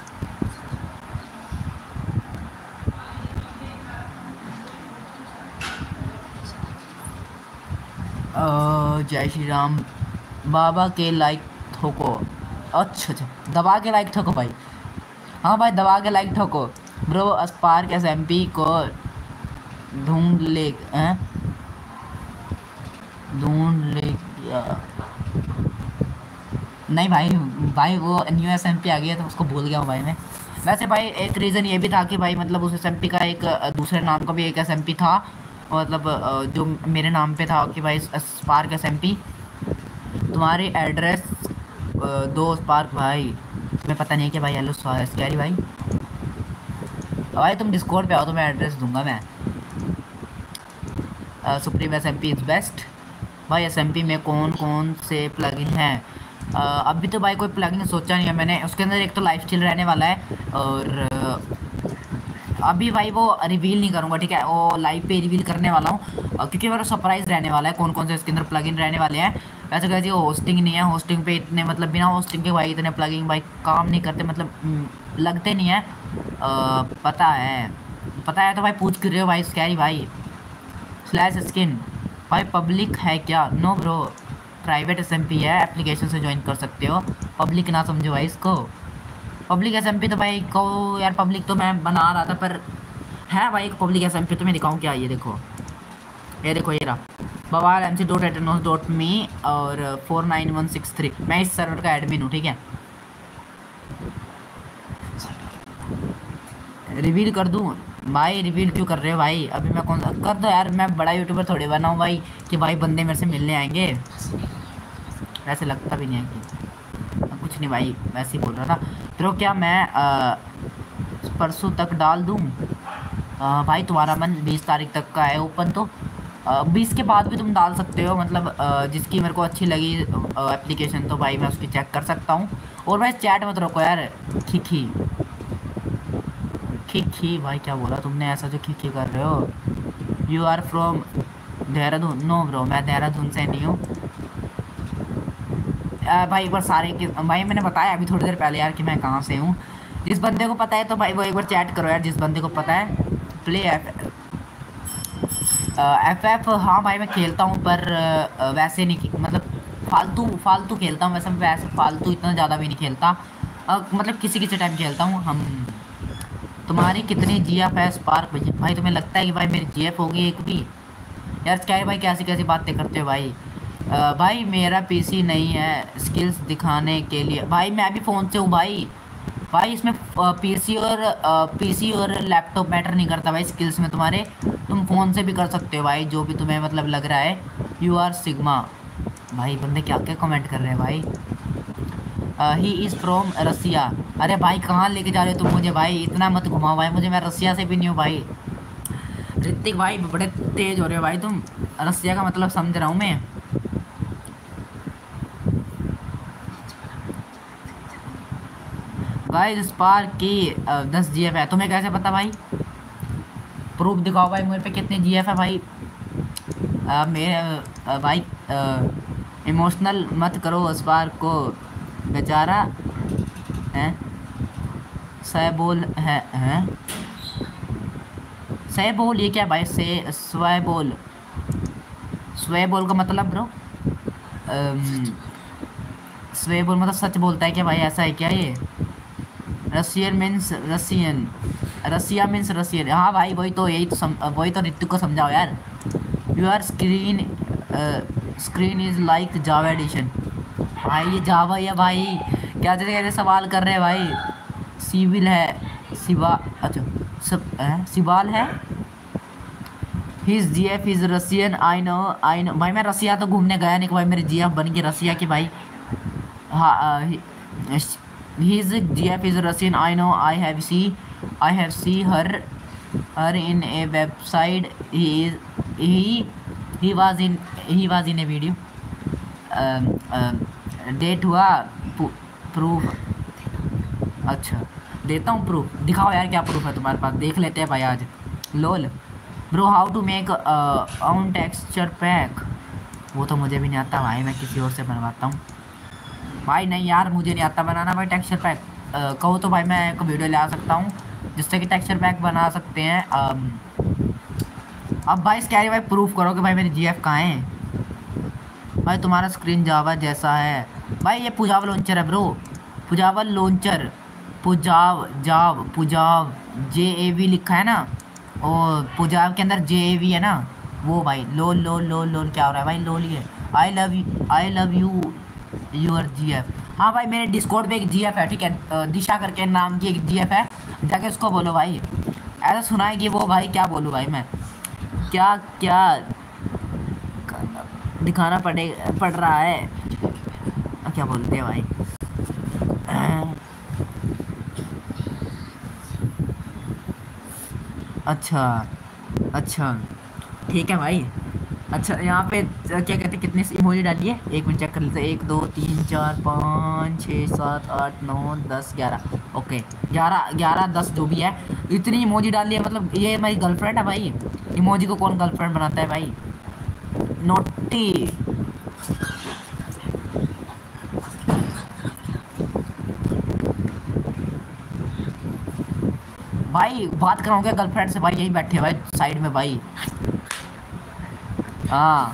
जय श्री राम बाबा के लाइक ठोको। अच्छा अच्छा दबा के लाइक ठोको भाई। हाँ भाई दबा के लाइक ठोको bro. Spark S M P को ढूंढ ले हैं ढूंढ ले नहीं भाई भाई वो न्यू एस एम पी आ गया तो उसको भूल गया हूँ भाई मैं। वैसे भाई एक रीज़न ये भी था कि भाई मतलब उस एस एम पी का एक दूसरे नाम का भी एक एस एम पी था मतलब जो मेरे नाम पे था कि भाई स्पार्क एस एम पी। तुम्हारी एड्रेस दो स्पार्क भाई तुम्हें पता नहीं है कि भाई हेलो स्कैरी भाई। भाई तुम डिस्कॉर्ड पे आओ तो मैं एड्रेस दूंगा मैं। Supreme S M P is best भाई। एस एम पी में कौन कौन से प्लगइन हैं अभी तो भाई कोई प्लगइन सोचा नहीं है मैंने। उसके अंदर एक तो लाइफ स्टाइल रहने वाला है और अभी भाई वो रिवील नहीं करूँगा ठीक है वो लाइव पे रिवील करने वाला हूँ क्योंकि मेरा सरप्राइज़ रहने वाला है कौन कौन से इसके अंदर प्लगइन रहने वाले हैं। वैसे कहते हैं होस्टिंग नहीं है होस्टिंग पे इतने मतलब बिना होस्टिंग के भाई इतने प्लगइन भाई काम नहीं करते मतलब लगते नहीं है। आ, पता है पता है तो भाई पूछ कर रहे हो भाई स्कैरी भाई। स्लैश स्किन भाई पब्लिक है क्या। No bro private S M P है एप्लीकेशन से ज्वाइन कर सकते हो। पब्लिक ना समझो भाई इसको। पब्लिक एस एम पी तो भाई को यार पब्लिक तो मैं बना रहा था पर है भाई पब्लिक एस एम पी तो मैं दिखाऊँ क्या। ये देखो ये देखो ये रहा बवाल एम सी डॉट एटनोस डॉट मी और four nine one six three मैं इस सर्वर का एडमिन हूँ ठीक है। रिवील कर दूँ भाई। रिवील क्यों कर रहे हो भाई अभी मैं कौन सा कर दो यार। मैं बड़ा यूट्यूबर थोड़ी बना हूँ भाई कि भाई बंदे मेरे से मिलने आएंगे। वैसे लगता भी नहीं है कि कुछ नहीं भाई वैसे ही बोल रहा था। तो क्या मैं परसों तक डाल दूँ भाई। तुम्हारा मन बीस तारीख तक का है ओपन तो बीस के बाद भी तुम डाल सकते हो मतलब आ, जिसकी मेरे को अच्छी लगी एप्लीकेशन तो भाई मैं उसकी चेक कर सकता हूँ। और भाई चैट मत रखो यार खी खी भाई क्या बोला तुमने ऐसा जो खी कर रहे हो। You are from Dehradun. No bro मैं देहरादून से नहीं हूँ भाई। एक बार सारे के भाई मैंने बताया अभी थोड़ी देर पहले यार कि मैं कहाँ से हूँ। जिस बंदे को पता है तो भाई वो एक बार चैट करो यार जिस बंदे को पता है। प्ले एफ एफ एफ हाँ भाई मैं खेलता हूँ पर आ, वैसे नहीं मतलब फालतू फालतू खेलता हूँ। वैसे मैं वैसे फालतू इतना ज़्यादा भी नहीं खेलता आ, मतलब किसी किसी टाइम खेलता हूँ। हम तुम्हारी कितनी जी एफ है स्पार्क भाई। तुम्हें लगता है कि भाई मेरी जी एफ होगी एक भी यार। क्या है भाई कैसी कैसी बातें करते हो भाई। अ, भाई मेरा पीसी नहीं है स्किल्स दिखाने के लिए। भाई मैं भी फ़ोन से हूँ भाई। भाई इसमें पीसी और पीसी और लैपटॉप मैटर नहीं करता भाई स्किल्स में तुम्हारे। तुम फ़ोन से भी कर सकते हो भाई, जो भी तुम्हें मतलब लग रहा है। You are sigma. भाई बंदे क्या क्या कमेंट कर रहे हैं भाई। He is from Russia. अरे भाई कहाँ लेके जा रहे हो तुम मुझे भाई, इतना मत घुमाओ भाई मुझे, मैं रसिया से भी नहीं हूँ भाई। ऋतिक भाई बड़े तेज हो रहे हो भाई तुम, रसिया का मतलब समझ रहा हूँ मैं। भाई स्पार्क की दस जी एफ है, तुम्हें कैसे पता भाई? प्रूफ दिखाओ भाई मेरे पे कितने जी एफ है भाई। आ, मेरे आ, भाई इमोशनल मत करो स्पार्क को, बेचारा है। सैबोल है हैं सैबोल, ये क्या भाई? से स्वैबोल, स्वैबोल का मतलब ब्रो स्वैबोल मतलब सच बोलता है क्या भाई? ऐसा है क्या ये? Russian means Russian, Russia means Russian. हाँ भाई वही तो, यही तो सम, वही तो ऋतु को समझाओ यार। Your screen screen is like Java edition. भाई ये जावा या भाई क्या कैसे कैसे सवाल कर रहे हैं भाई। सिविल है सिवा, अच्छा सब है सिवाल है। His G F is Russian, I know I know भाई। मैं रसिया तो घूमने गया नहीं कि भाई मेरी जी एफ बन गई रसिया की भाई। हाँ his G F is Russian. I know. I have see. I have see her her in a website. He is he he was in he was in a video. Um, um, date हुआ proof. अच्छा देता हूँ proof, दिखाओ यार क्या proof है तुम्हारे पास, देख लेते हैं भाई आज। Lol bro how to make on texture pack. वो तो मुझे भी नहीं आता भाई, मैं किसी और से बनवाता हूँ भाई। नहीं यार मुझे नहीं आता बनाना भाई टेक्सचर पैक। कहो तो भाई मैं एक वीडियो ले आ सकता हूँ जिससे कि टेक्सचर पैक बना सकते हैं। अम, अब भाई क्या भाई प्रूफ करो कि भाई मेरी जीएफ कहाँ है। भाई तुम्हारा स्क्रीन जावा जैसा है भाई। ये पुजाव लॉन्चर है ब्रो, पुजावल लॉन्चर, पुजाव जाव पुजाव जे ए वी लिखा है ना, और पुजाव के अंदर जे ए वी है ना वो भाई। लोल लोल लोल लोल क्या हो रहा है भाई? लोल ही है। I love you I love you your G F. हाँ भाई मेरे डिस्कॉर्ड पे एक जी एफ है, ठीक है, दिशा करके नाम की एक जी एफ है, जाके उसको बोलो भाई। ऐसा सुना है कि वो भाई क्या बोलूँ भाई मैं, क्या क्या दिखाना पड़े पड़ रहा है, क्या बोलते हैं भाई। अच्छा अच्छा ठीक है भाई। अच्छा यहाँ पे क्या कहते हैं कितने इमोजी डालिए, एक मिनट चेक कर लेते हैं। एक दो तीन चार पाँच छः सात आठ नौ दस ग्यारह। ओके ग्यारह ग्यारह दस जो भी है, इतनी इमोजी डाली है। मतलब ये मेरी गर्लफ्रेंड है भाई। इमोजी को कौन गर्लफ्रेंड बनाता है भाई? नोटी भाई बात कराओगे गर्लफ्रेंड से भाई? यही बैठे भाई साइड में भाई। हाँ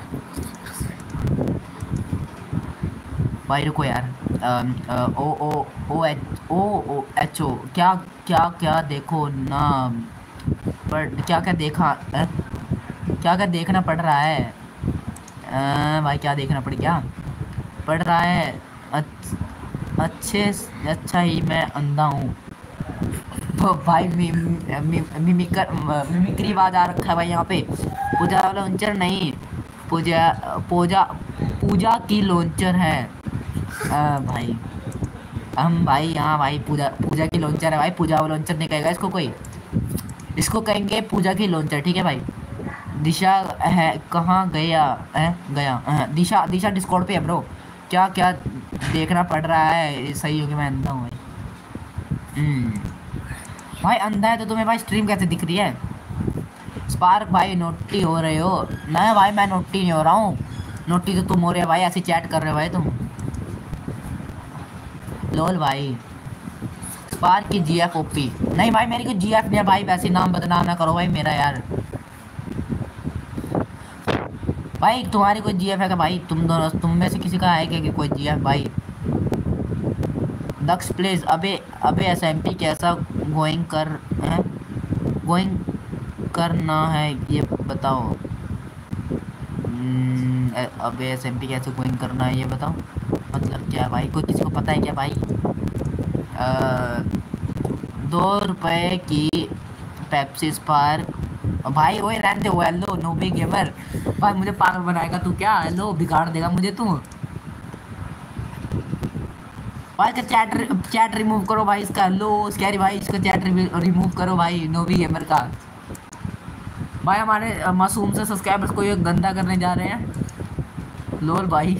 भाई रुको यार। ओ ओ O H O O H O क्या क्या क्या देखो ना पर क्या क्या देखा है? क्या क्या देखना पड़ रहा है? आ, भाई क्या देखना पड़ क्या पड़ रहा है? अच्छ, अच्छे अच्छा ही मैं अंधा हूँ भाई। मि, मि, मिमिकर मिमिक्री आवाज आ रखा है भाई यहाँ पे। पूजा वाला लॉन्चर नहीं, पूजा पूजा पूजा की लॉन्चर है। आ, भाई हम भाई यहाँ भाई पूजा पूजा की लॉन्चर है भाई। पूजा वाला लॉन्चर नहीं कहेगा इसको कोई, इसको कहेंगे पूजा की लॉन्चर, ठीक है भाई। दिशा है कहाँ गया है गया आ, दिशा दिशा डिस्कॉर्ड पे है ब्रो। क्या क्या देखना पड़ रहा है? सही हो कि मैं अंधा हूँ भाई। भाई अंधा है तो तुम्हें भाई स्ट्रीम कैसे दिख रही है? स्पार्क भाई नोटी हो रहे हो? नहीं भाई मैं नोटी नहीं हो रहा हूँ, नोटी तो तुम हो रहे हो भाई, ऐसे चैट कर रहे हो भाई तुम। लोल भाई स्पार्क की जीएफ ओपी नहीं भाई, मेरी कोई जीएफ नहीं है भाई, वैसे नाम बदनाम ना करो भाई मेरा यार। भाई तुम्हारी कोई जीएफ है क्या भाई? तुम दोनों तुम में से किसी का है क्या कि कोई जीएफ भाई? दक्ष प्लीज अबे अबे एस एम पी कैसा गोइंग कर है गोइंग करना है ये बताओ। अबे एस एम पी कैसे गोइंग करना है ये बताओ, मतलब क्या भाई, कोई किसी को पता है क्या भाई? आ, दो रुपए की पेप्सी स्पार्क भाई, वही रहते हो। हेलो नोबी गेमर भाई, मुझे पागल बनाएगा तू क्या? हेलो बिगाड़ देगा मुझे तू भाई। का चैट चैट रिमूव करो भाई इसका। हेलो स्कैरी भाई, इसका चैट रिमूव करो भाई, नोबी गेमर का भाई। हमारे मासूम से सब्सक्राइबर्स को ये गंदा करने जा रहे हैं। लोल भाई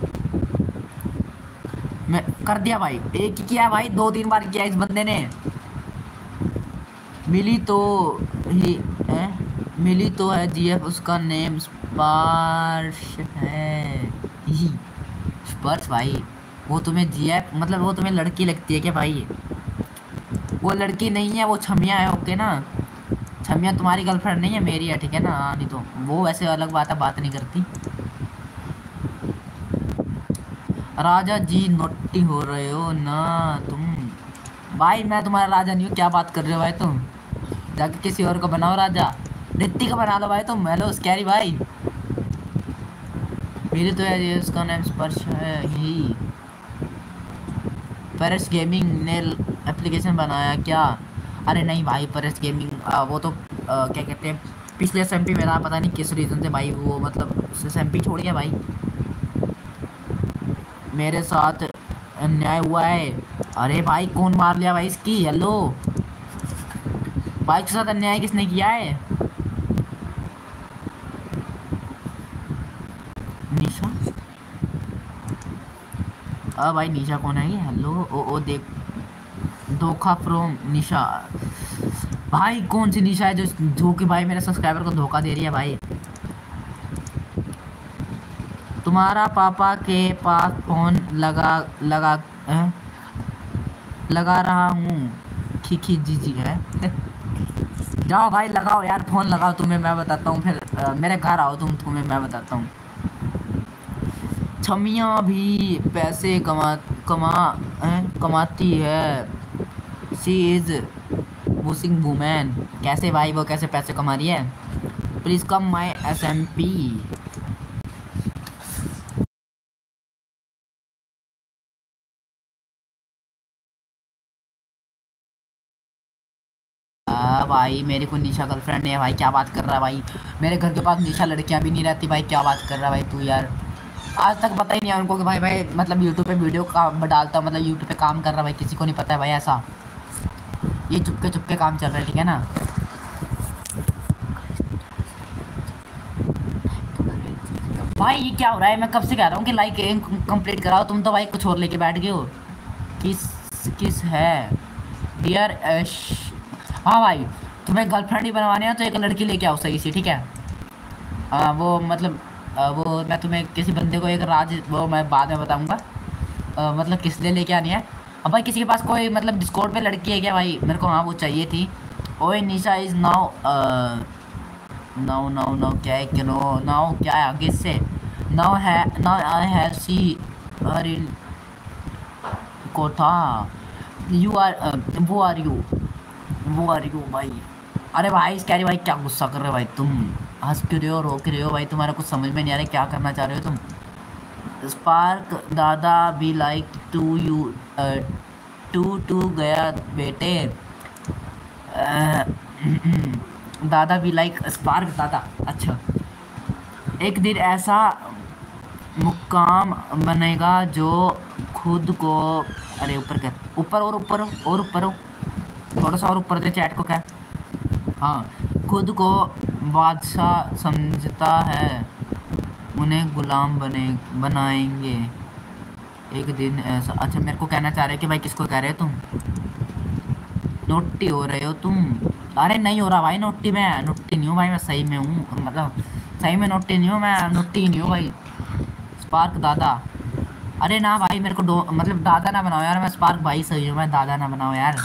मैं कर दिया भाई, एक ही किया भाई, दो तीन बार किया इस बंदे ने। मिली तो ही है, मिली तो है जीएफ, उसका नेम स्पर्श है ही। स्पर्श भाई, वो तुम्हें जीएफ मतलब वो तुम्हें लड़की लगती है क्या भाई? वो लड़की नहीं है, वो छमिया है। ओके ना, छमिया तुम्हारी गर्लफ्रेंड नहीं है, मेरी है, ठीक है ना? नहीं तो वो वैसे अलग बात है, बात नहीं करती। राजा जी नोटी हो रहे हो ना तुम भाई? मैं तुम्हारा राजा नहीं हूँ, क्या बात कर रहे हो भाई तुम? जाके किसी और को बनाओ राजा, रित्ती का बना लो भाई तुम। हेलो स्कैरी भाई, मेरी तो यार ये उसका नाम स्पर्श है ही। परस गेमिंग ने एप्लीकेशन बनाया क्या? अरे नहीं भाई, परस गेमिंग वो तो आ, क्या कहते हैं, पिछले एस एम पी में रहा, पता नहीं किस रीज़न से भाई वो मतलब एस एम पी छोड़ गया भाई। मेरे साथ अन्याय हुआ है। अरे भाई कौन मार लिया भाई इसकी? हेलो भाई, के साथ अन्याय किसने किया है? निशा? अ भाई निशा कौन है ये? हेलो ओ ओ देख, धोखा फ्रॉम निशा। भाई कौन सी निशा है जो जो कि भाई मेरे सब्सक्राइबर को धोखा दे रही है भाई? तुम्हारा पापा के पास फोन लगा लगा है? लगा रहा हूँ खी जी जी है। जाओ भाई लगाओ यार, फोन लगाओ, तुम्हें मैं बताता हूँ फिर। आ, मेरे घर आओ तुम, तुम्हें मैं बताता हूँ। छमिया भी पैसे कमा कमा है, कमाती है। She is bushing women. कैसे भाई, वो कैसे पैसे कमा रही है? Please come my S M P. भाई मेरे को निशा गर्लफ्रेंड है भाई, क्या बात कर रहा है भाई? मेरे घर के पास निशा लड़कियां भी नहीं रहती भाई, क्या बात कर रहा है भाई तू यार? आज तक पता ही नहीं है उनको कि भाई भाई मतलब यूट्यूब पे वीडियो का डालता हूँ, मतलब यूट्यूब पे काम कर रहा है भाई, किसी को नहीं पता है भाई ऐसा। ये चुपके चुपके काम चल रहा है, ठीक है ना? भाई ये क्या हो रहा है? मैं कब से कह रहा हूँ कि लाइक कंप्लीट कराओ, तुम तो भाई कुछ और लेके बैठ गए हो। किस किस है डियर? हाँ भाई, तुम्हें गर्लफ्रेंड ही बनवाने हैं तो एक लड़की लेके आओ सही सी, ठीक है? आ, वो मतलब आ, वो मैं तुम्हें किसी बंदे को एक राज, वो मैं बाद में बताऊंगा मतलब किस लिए लेके आनी है। अब भाई किसी के पास कोई मतलब डिस्कॉर्ड पे लड़की है क्या भाई? मेरे को हाँ वो चाहिए थी। ओए Nisha is now now now now क्या है कि नो नाउ क्या है आगे से? नाउ है now I have C her in कोठा। यू आर वो आर यू वो आर यू भाई। अरे भाई स्कैरी भाई, क्या गुस्सा कर रहे हो भाई तुम? हंस क्यों रहे हो, रो क्यों रहे हो भाई? तुम्हारा कुछ समझ में नहीं आ रहा, क्या करना चाह रहे हो तुम? स्पार्क दादा भी लाइक टू यू टू टू गया बेटे। दादा भी लाइक स्पार्क दादा। अच्छा, एक दिन ऐसा मुकाम बनेगा जो खुद को, अरे ऊपर क्या, ऊपर और ऊपर और ऊपर हो, थोड़ा सा और ऊपर दे चैट को, क्या? हाँ, खुद को बादशाह समझता है, उन्हें गुलाम बने बनाएंगे एक दिन ऐसा। अच्छा मेरे को कहना चाह रहे हो कि भाई किसको कह रहे हो तुम? नोटी हो रहे हो तुम? अरे नहीं हो रहा भाई नोटी, मैं नोटी नहीं हूँ भाई, मैं सही में हूँ, मतलब सही में नोटी नहीं हूँ मैं, नोटी नहीं हूँ भाई। स्पार्क दादा, अरे ना भाई मेरे को दो मतलब दादा ना बनाओ यार, मैं स्पार्क भाई सही हूँ, मैं दादा ना बनाओ यार।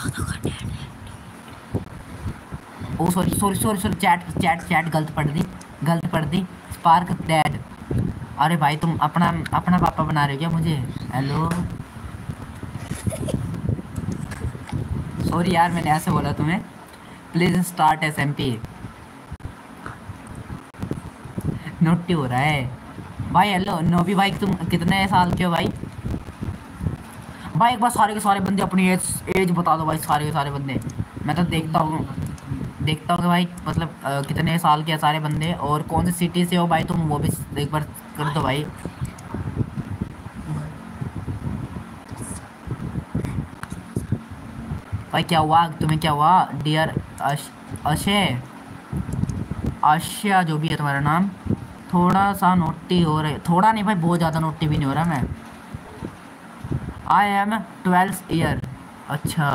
ओ sorry sorry sorry sorry, chat chat chat गलत पढ़ दी, गलत पढ़ दी। Spark dad. अरे भाई तुम अपना अपना पापा बना रहे हो क्या मुझे? हेलो सॉरी यार, मैंने ऐसे बोला तुम्हें। Please start S M P. नोटी हो रहा है भाई हेलो नोबी भाई, तुम कितने साल के हो भाई? भाई एक बार सारे के सारे बंदे अपनी एज एज बता दो भाई, सारे के सारे बंदे। मैं तो देखता हूँ देखता हूँ कि भाई मतलब अ, कितने साल के हैं सारे बंदे, और कौन सी सिटी से हो भाई तुम, वो भी एक बार कर दो भाई। भाई क्या हुआ तुम्हें, क्या हुआ डियर अश अशय आशिया, जो भी है तुम्हारा नाम? थोड़ा सा नोटी हो रहे, थोड़ा नहीं भाई, बहुत ज़्यादा नोटी भी नहीं हो रहा मैं। I am twelfth year. अच्छा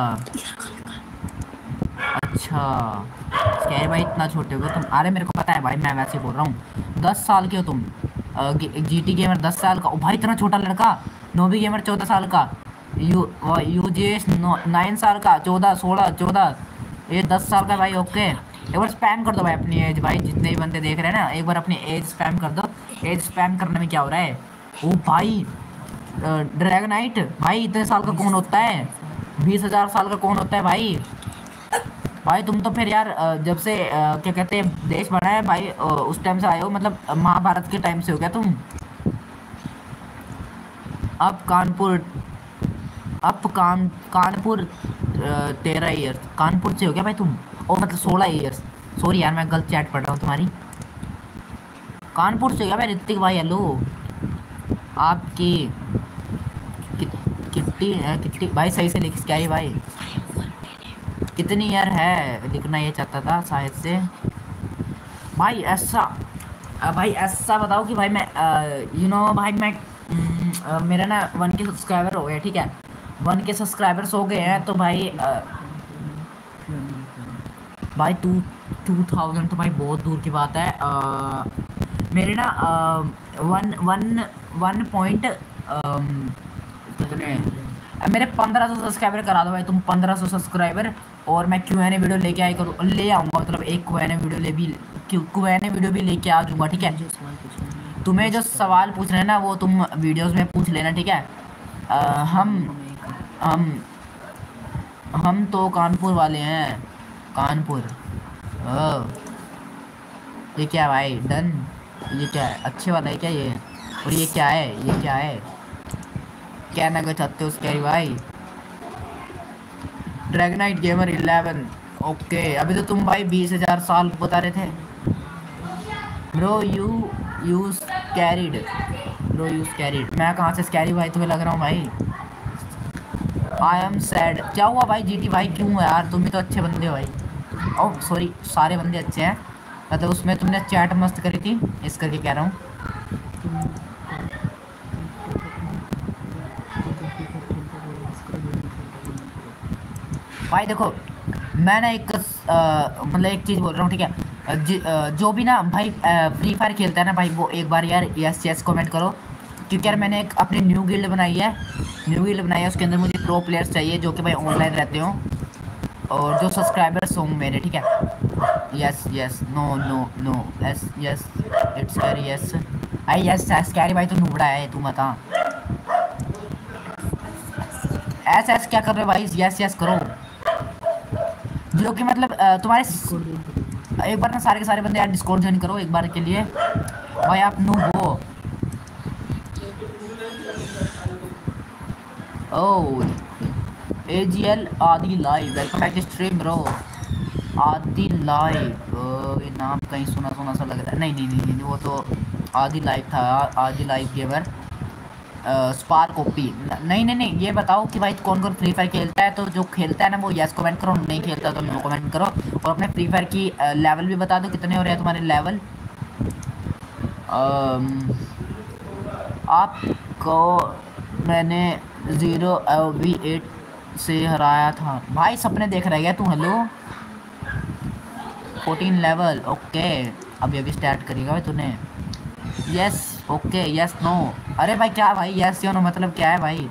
अच्छा, क्या भाई इतना छोटे हो गए तुम? अरे मेरे को पता है भाई, मैं वैसे ही बोल रहा हूँ। दस साल के हो तुम। जी टी गेमर दस साल का। ओ भाई इतना छोटा लड़का। नोबी गेमर चौदह साल का। यू यू जे नाइन साल का। चौदह सोलह चौदह, ये दस साल का भाई। ओके एक बार स्पैम कर दो भाई अपनी एज भाई, जितने भी बंदे देख रहे हैं ना, एक बार अपनी एज स्पैम कर दो। एज स्पैम करने में क्या हो रहा है? ओ भाई ड्रैगनाइट भाई, इतने साल का कौन होता है? बीस हजार साल का कौन होता है भाई? भाई तुम तो फिर यार अ, जब से अ, क्या कहते हैं देश बना है भाई, अ, उस टाइम से आए हो, मतलब महाभारत के टाइम से हो गया तुम। अब कानपुर, अब कान कानपुर तेरह ईयर्स कानपुर से हो गया भाई तुम। ओ मतलब सोलह ईयर्स। सॉरी यार, मैं गलत चैट पढ़ रहा हूँ तुम्हारी। कानपुर से हो गया भाई ऋतिक भाई। हेलो आपकी कि, कितनी है कितनी भाई, सही से लिख क्या है भाई? कितनी ईयर है लिखना ये चाहता था शायद से भाई। ऐसा अ, भाई ऐसा बताओ कि भाई मैं यू नो भाई मैं हम्म, अ, मेरा ना वन के सब्सक्राइबर हो गए, ठीक है? वन के सब्सक्राइबर्स हो गए हैं तो भाई अ, भाई टू टू थाउजेंड तो भाई बहुत दूर की बात है। अ, मेरे ना वन वन वन पॉइंट कितने, मेरे पंद्रह सौ सब्सक्राइबर करा दो भाई तुम, पंद्रह सौ सब्सक्राइबर। और मैं क्यू एन ए वीडियो लेके आए करूँ, ले आऊँगा, मतलब एक क्यू एन ए वीडियो ले भी क्यू एन ए वीडियो भी लेके आ जाऊँगा, ठीक है? तुम्हें जो सवाल पूछना है ना वो तुम वीडियोस में पूछ लेना, ठीक है? अ, हम हम हम तो कानपुर वाले हैं, कानपुर। ओह ये क्या है भाई? डन। ये क्या है, अच्छे वाला है क्या ये? और ये क्या है, ये क्या है? क्या ना कुछ चाहते हो उसके भाई? Dragonite gamer eleven. ओके अभी तो तुम भाई बीस हजार साल बता रहे थे। Bro you use carried, bro use carried. मैं कहाँ से स्कैरी भाई तुम्हें लग रहा हूँ भाई? I am sad. क्या हुआ भाई जीटी भाई, क्यों यार? तुम भी तो अच्छे बंदे हो भाई। ओह सॉरी, सारे बंदे अच्छे हैं, मतलब उसमें तुमने चैट मस्त करी थी इस करके कह रहा हूँ। भाई देखो मैं ना एक अ, मतलब एक चीज़ बोल रहा हूँ, ठीक है? अ, जि- अ, जो भी ना भाई फ्री फायर खेलता है ना भाई, वो एक बार यार यस यस कमेंट करो, क्योंकि यार मैंने एक अपनी न्यू गिल्ड बनाई है। न्यू गिल्ड बनाई है, उसके अंदर मुझे प्रो प्लेयर्स चाहिए जो कि भाई ऑनलाइन रहते हो और जो सब्सक्राइबर्स हों मेरे, ठीक है? Yes yes no no no yes yes it's carry yes. I yes yes carry भाई, तू नूबड़ा है तू, बता एस एस क्या कर रहे हो भाई? यस यस करो, जो कि मतलब अ, तुम्हारे स- एक बार ना सारे के सारे बंदे यार डिस्कॉर्ड ज्वाइन करो एक बार के लिए। भाई आप नू हो। Oh A G L Aadi live, welcome back stream bro. Aadi live, ये नाम कहीं सुना सुना सा लग रहा है। नहीं नहीं नहीं नहीं, वो तो आदि लाइव था। आदि लाइव गेमर स्पार कॉपी। नहीं नहीं नहीं, ये बताओ कि भाई कौन कौन फ्री फायर खेलता है? तो जो खेलता है ना वो यस कमेंट करो, नहीं खेलता तो नो कमेंट करो। और अपने फ्री फायर की लेवल भी बता दो, कितने हो रहे हैं तुम्हारे लेवल? अम, आपको मैंने ज़ीरो वी एट से हराया था भाई, सपने देख रह गया तू। Hello fourteen level. ओके अभी अभी स्टार्ट करेगा भाई तूने? Yes okay yes no. अरे भाई क्या भाई यस या नो मतलब क्या है भाई?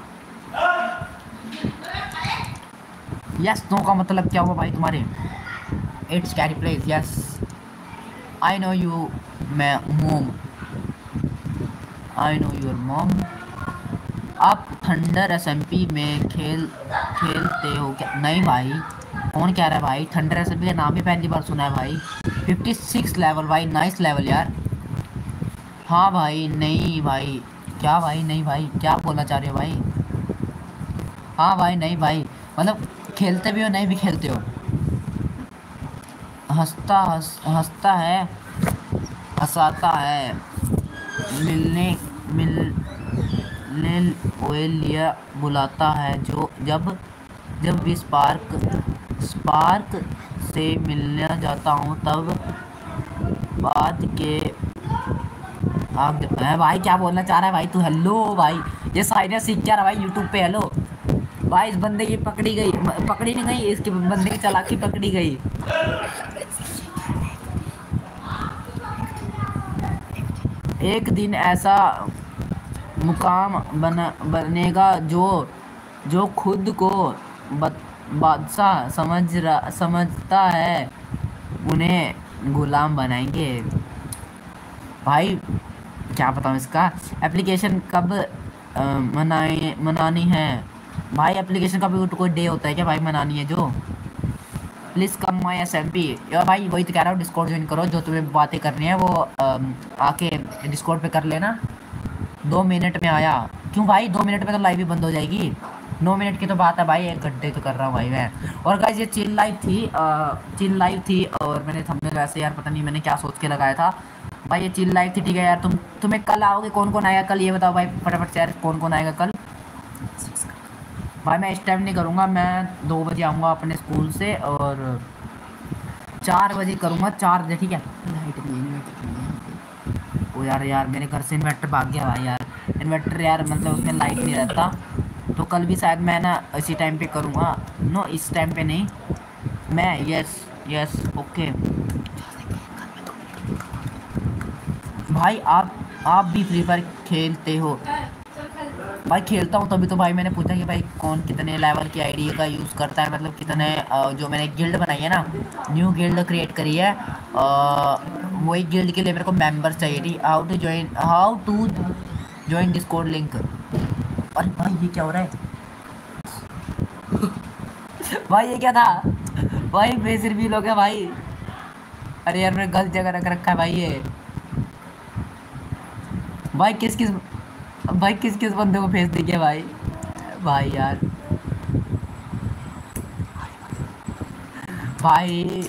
यस नो का मतलब क्या हुआ भाई तुम्हारे? It's carry place yes I know you मैं mom, I know your mom. आप थंडर एसएमपी में खेल खेलते हो क्या? नहीं भाई, कौन कह रहा है भाई? थंडर एसएमपी का नाम भी पहली बार सुना है भाई। फिफ्टी सिक्स लेवल भाई, नाइस लेवल यार। हाँ भाई नहीं भाई, क्या भाई नहीं भाई, क्या बोलना चाह रहे हो भाई? हाँ भाई नहीं भाई, मतलब खेलते भी हो नहीं भी खेलते हो। हंसता हंस हंसता है, हंसाता है, मिलने मिलने ओए लिया बुलाता है, जो जब जब भी स्पार्क स्पार्क से मिलने जाता हूँ तब बात के आप है भाई। क्या बोलना चाह रहा है भाई तू? हेलो भाई, ये साइड सीख क्या रहा है भाई यूट्यूब पे? हेलो भाई, इस बंदे की पकड़ी गई, म- पकड़ी नहीं गई, इसके बंदे की चालाकी पकड़ी गई। एक दिन ऐसा मुकाम बन बनेगा जो जो खुद को बद, बादशाह समझ रहा समझता है, उन्हें गुलाम बनाएंगे। भाई क्या बताऊँ इसका? एप्लीकेशन कब अ, मनाए मनानी है भाई? एप्लीकेशन का भी तो कोई डे होता है क्या भाई मनानी है जो? Please come my S M P. यार भाई वही तो कह रहा हूँ, डिस्कॉर्ड ज्वाइन करो, जो तुम्हें बातें करनी है वो अम, आके डिस्कॉर्ड पे कर लेना। दो मिनट में आया, क्यों भाई? दो मिनट में तो लाइव ही बंद हो जाएगी। नौ मिनट की तो बात है भाई, एक घंटे तो कर रहा हूँ भाई मैं। और गाइस ये चिल लाइव थी, चिल लाइव थी, और मैंने थंबनेल वैसे यार पता नहीं मैंने क्या सोच के लगाया था भाई। ये चिल लाइव थी, ठीक है यार। तुम तुम्हें कल आओगे? कौन कौन आएगा कल ये बताओ भाई फटाफट से यार, कौन कौन आएगा कल? भाई मैं इस टाइम नहीं करूँगा, मैं दो बजे आऊँगा अपने स्कूल से, और चार बजे करूँगा, चार बजे, ठीक है? लाइट नहीं, इन्वर्टर नहीं है। ओ यार यार मेरे घर से इन्वर्टर भाग गया भाई यार। इन्वर्टर यार मतलब उसमें लाइट नहीं रहता, तो कल भी शायद मैं ना इसी टाइम पे करूँगा। नो इस टाइम पे नहीं, मैं यस यस ओके। भाई आप आप भी फ्री फायर खेलते हो? भाई खेलता हूँ, तभी तो भाई मैंने पूछा कि भाई कौन कितने लेवल की आईडी का यूज़ करता है, मतलब कितने अ, जो मैंने गिल्ड बनाई है ना, न्यू गिल्ड क्रिएट करी है, अ, वही गिल्ड के लिए मेरे को मेंबर्स चाहिए थी। How to join how to join discord link. अरे भाई ये क्या हो रहा है? भाई ये क्या था भाई? बेसिर भी लोग है भाई। अरे यार मैंने गलत जगह रख रखा है भाई ये। भाई किस किस भाई किस किस बंदे को भेज दीजिए भाई? भाई यार भाई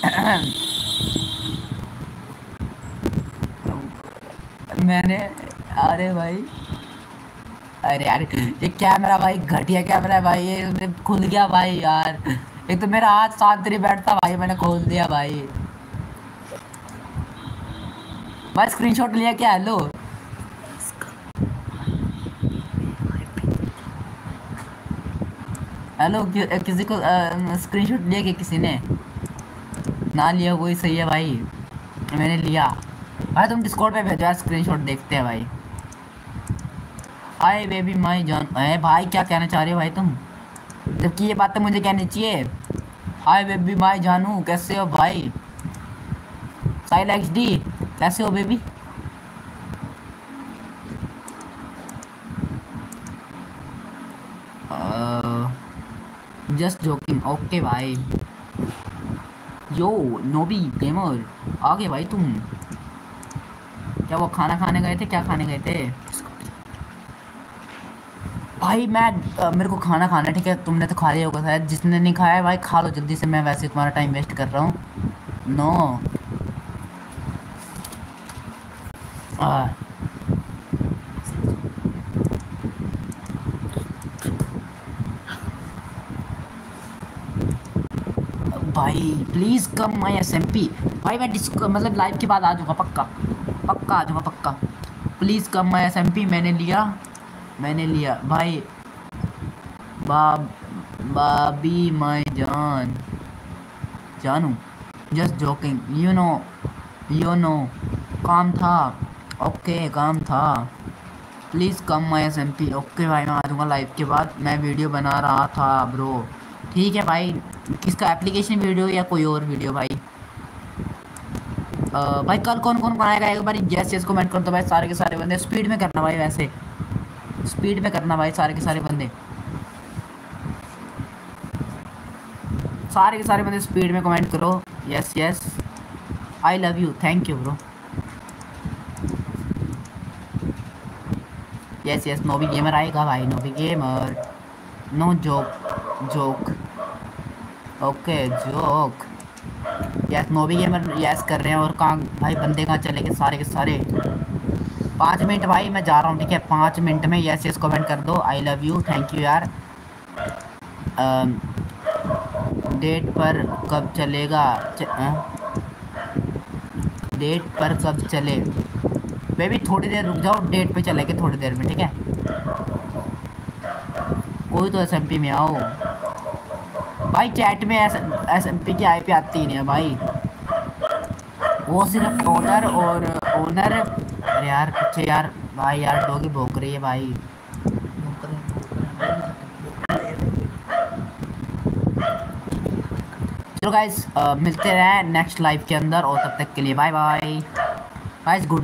मैंने, अरे भाई, अरे यार ये कैमरा भाई घटिया कैमरा है भाई, ये मेरे खुल गया भाई यार। एक तो मेरा हाथ शांत नहीं बैठता भाई, मैंने खोल दिया भाई। भाई स्क्रीनशॉट लिया क्या? हेलो हेलो कि, किसी को स्क्रीनशॉट लिया क्या किसी ने? ना लिया वही सही है भाई, मैंने लिया। भाई तुम डिस्कॉर्ड पे भेजो यार, स्क्रीनशॉट देखते हैं भाई। हाय बेबी माई जान, है भाई क्या कहना चाह रहे हो भाई तुम? जबकि ये बात तो मुझे कहनी चाहिए। हाय बेबी माई जानू, कैसे हो भाई? साइल एक्स डी, कैसे हो बेबी? जस्ट जोकिंग, ओके भाई। यो नोबी गेमर आ गए भाई तुम? क्या वो खाना खाने गए थे? क्या खाने गए थे भाई? मैं अ, मेरे को खाना खाना है, ठीक है? तुमने तो खा लिया होगा शायद, जिसने नहीं खाया है भाई खा लो जल्दी से, मैं वैसे तुम्हारा टाइम वेस्ट कर रहा हूँ। नो आ, भाई please come my S M P. भाई मैं डिस्को मतलब लाइव के बाद आ जाऊँगा, पक्का पक्का आ जाऊँगा पक्का। Please come my S M P. मैंने लिया मैंने लिया भाई। बाब बाबी माई जान जानू, just joking, you know you know काम था, ओके काम था। Please come my S M P. Okay भाई मैं आ जाऊँगा लाइव के बाद, मैं वीडियो बना रहा था ब्रो। ठीक है भाई, किसका एप्लीकेशन वीडियो या कोई और वीडियो भाई? आ, भाई कल कौन कौन बनाएगा एक बार यस यस कमेंट कर दो भाई, सारे के सारे बंदे। स्पीड में करना भाई, वैसे स्पीड में करना भाई, सारे के सारे बंदे, सारे के सारे बंदे स्पीड में कमेंट करो। Yes yes I love you, thank you bro. Yes yes noobie gamer आएगा भाई, noobie gamer. No joke joke, okay joke. Yes noobie gamer yes कर रहे हैं। और कहाँ भाई बंदे कहाँ चले गए सारे के सारे? पाँच मिनट भाई मैं जा रहा हूँ, ठीक है? पाँच मिनट में यस यस कमेंट कर दो। I love you, thank you यार। डेट पर कब चलेगा? च, डेट पर कब चले? बेबी थोड़ी देर रुक जाओ, डेट पे चलेंगे थोड़ी देर में, ठीक है? कोई तो एसएमपी में आओ भाई। चैट में एस एसएमपी की आईपी आती ही नहीं है भाई, वो सिर्फ ओनर और ओनर। अरे यार पीछे यार भाई, यार डॉगी भौंक रही है भाई। चलो गाइस मिलते हैं नेक्स्ट लाइव के अंदर, और तब तक के लिए बाय बाय गाइस, गुड।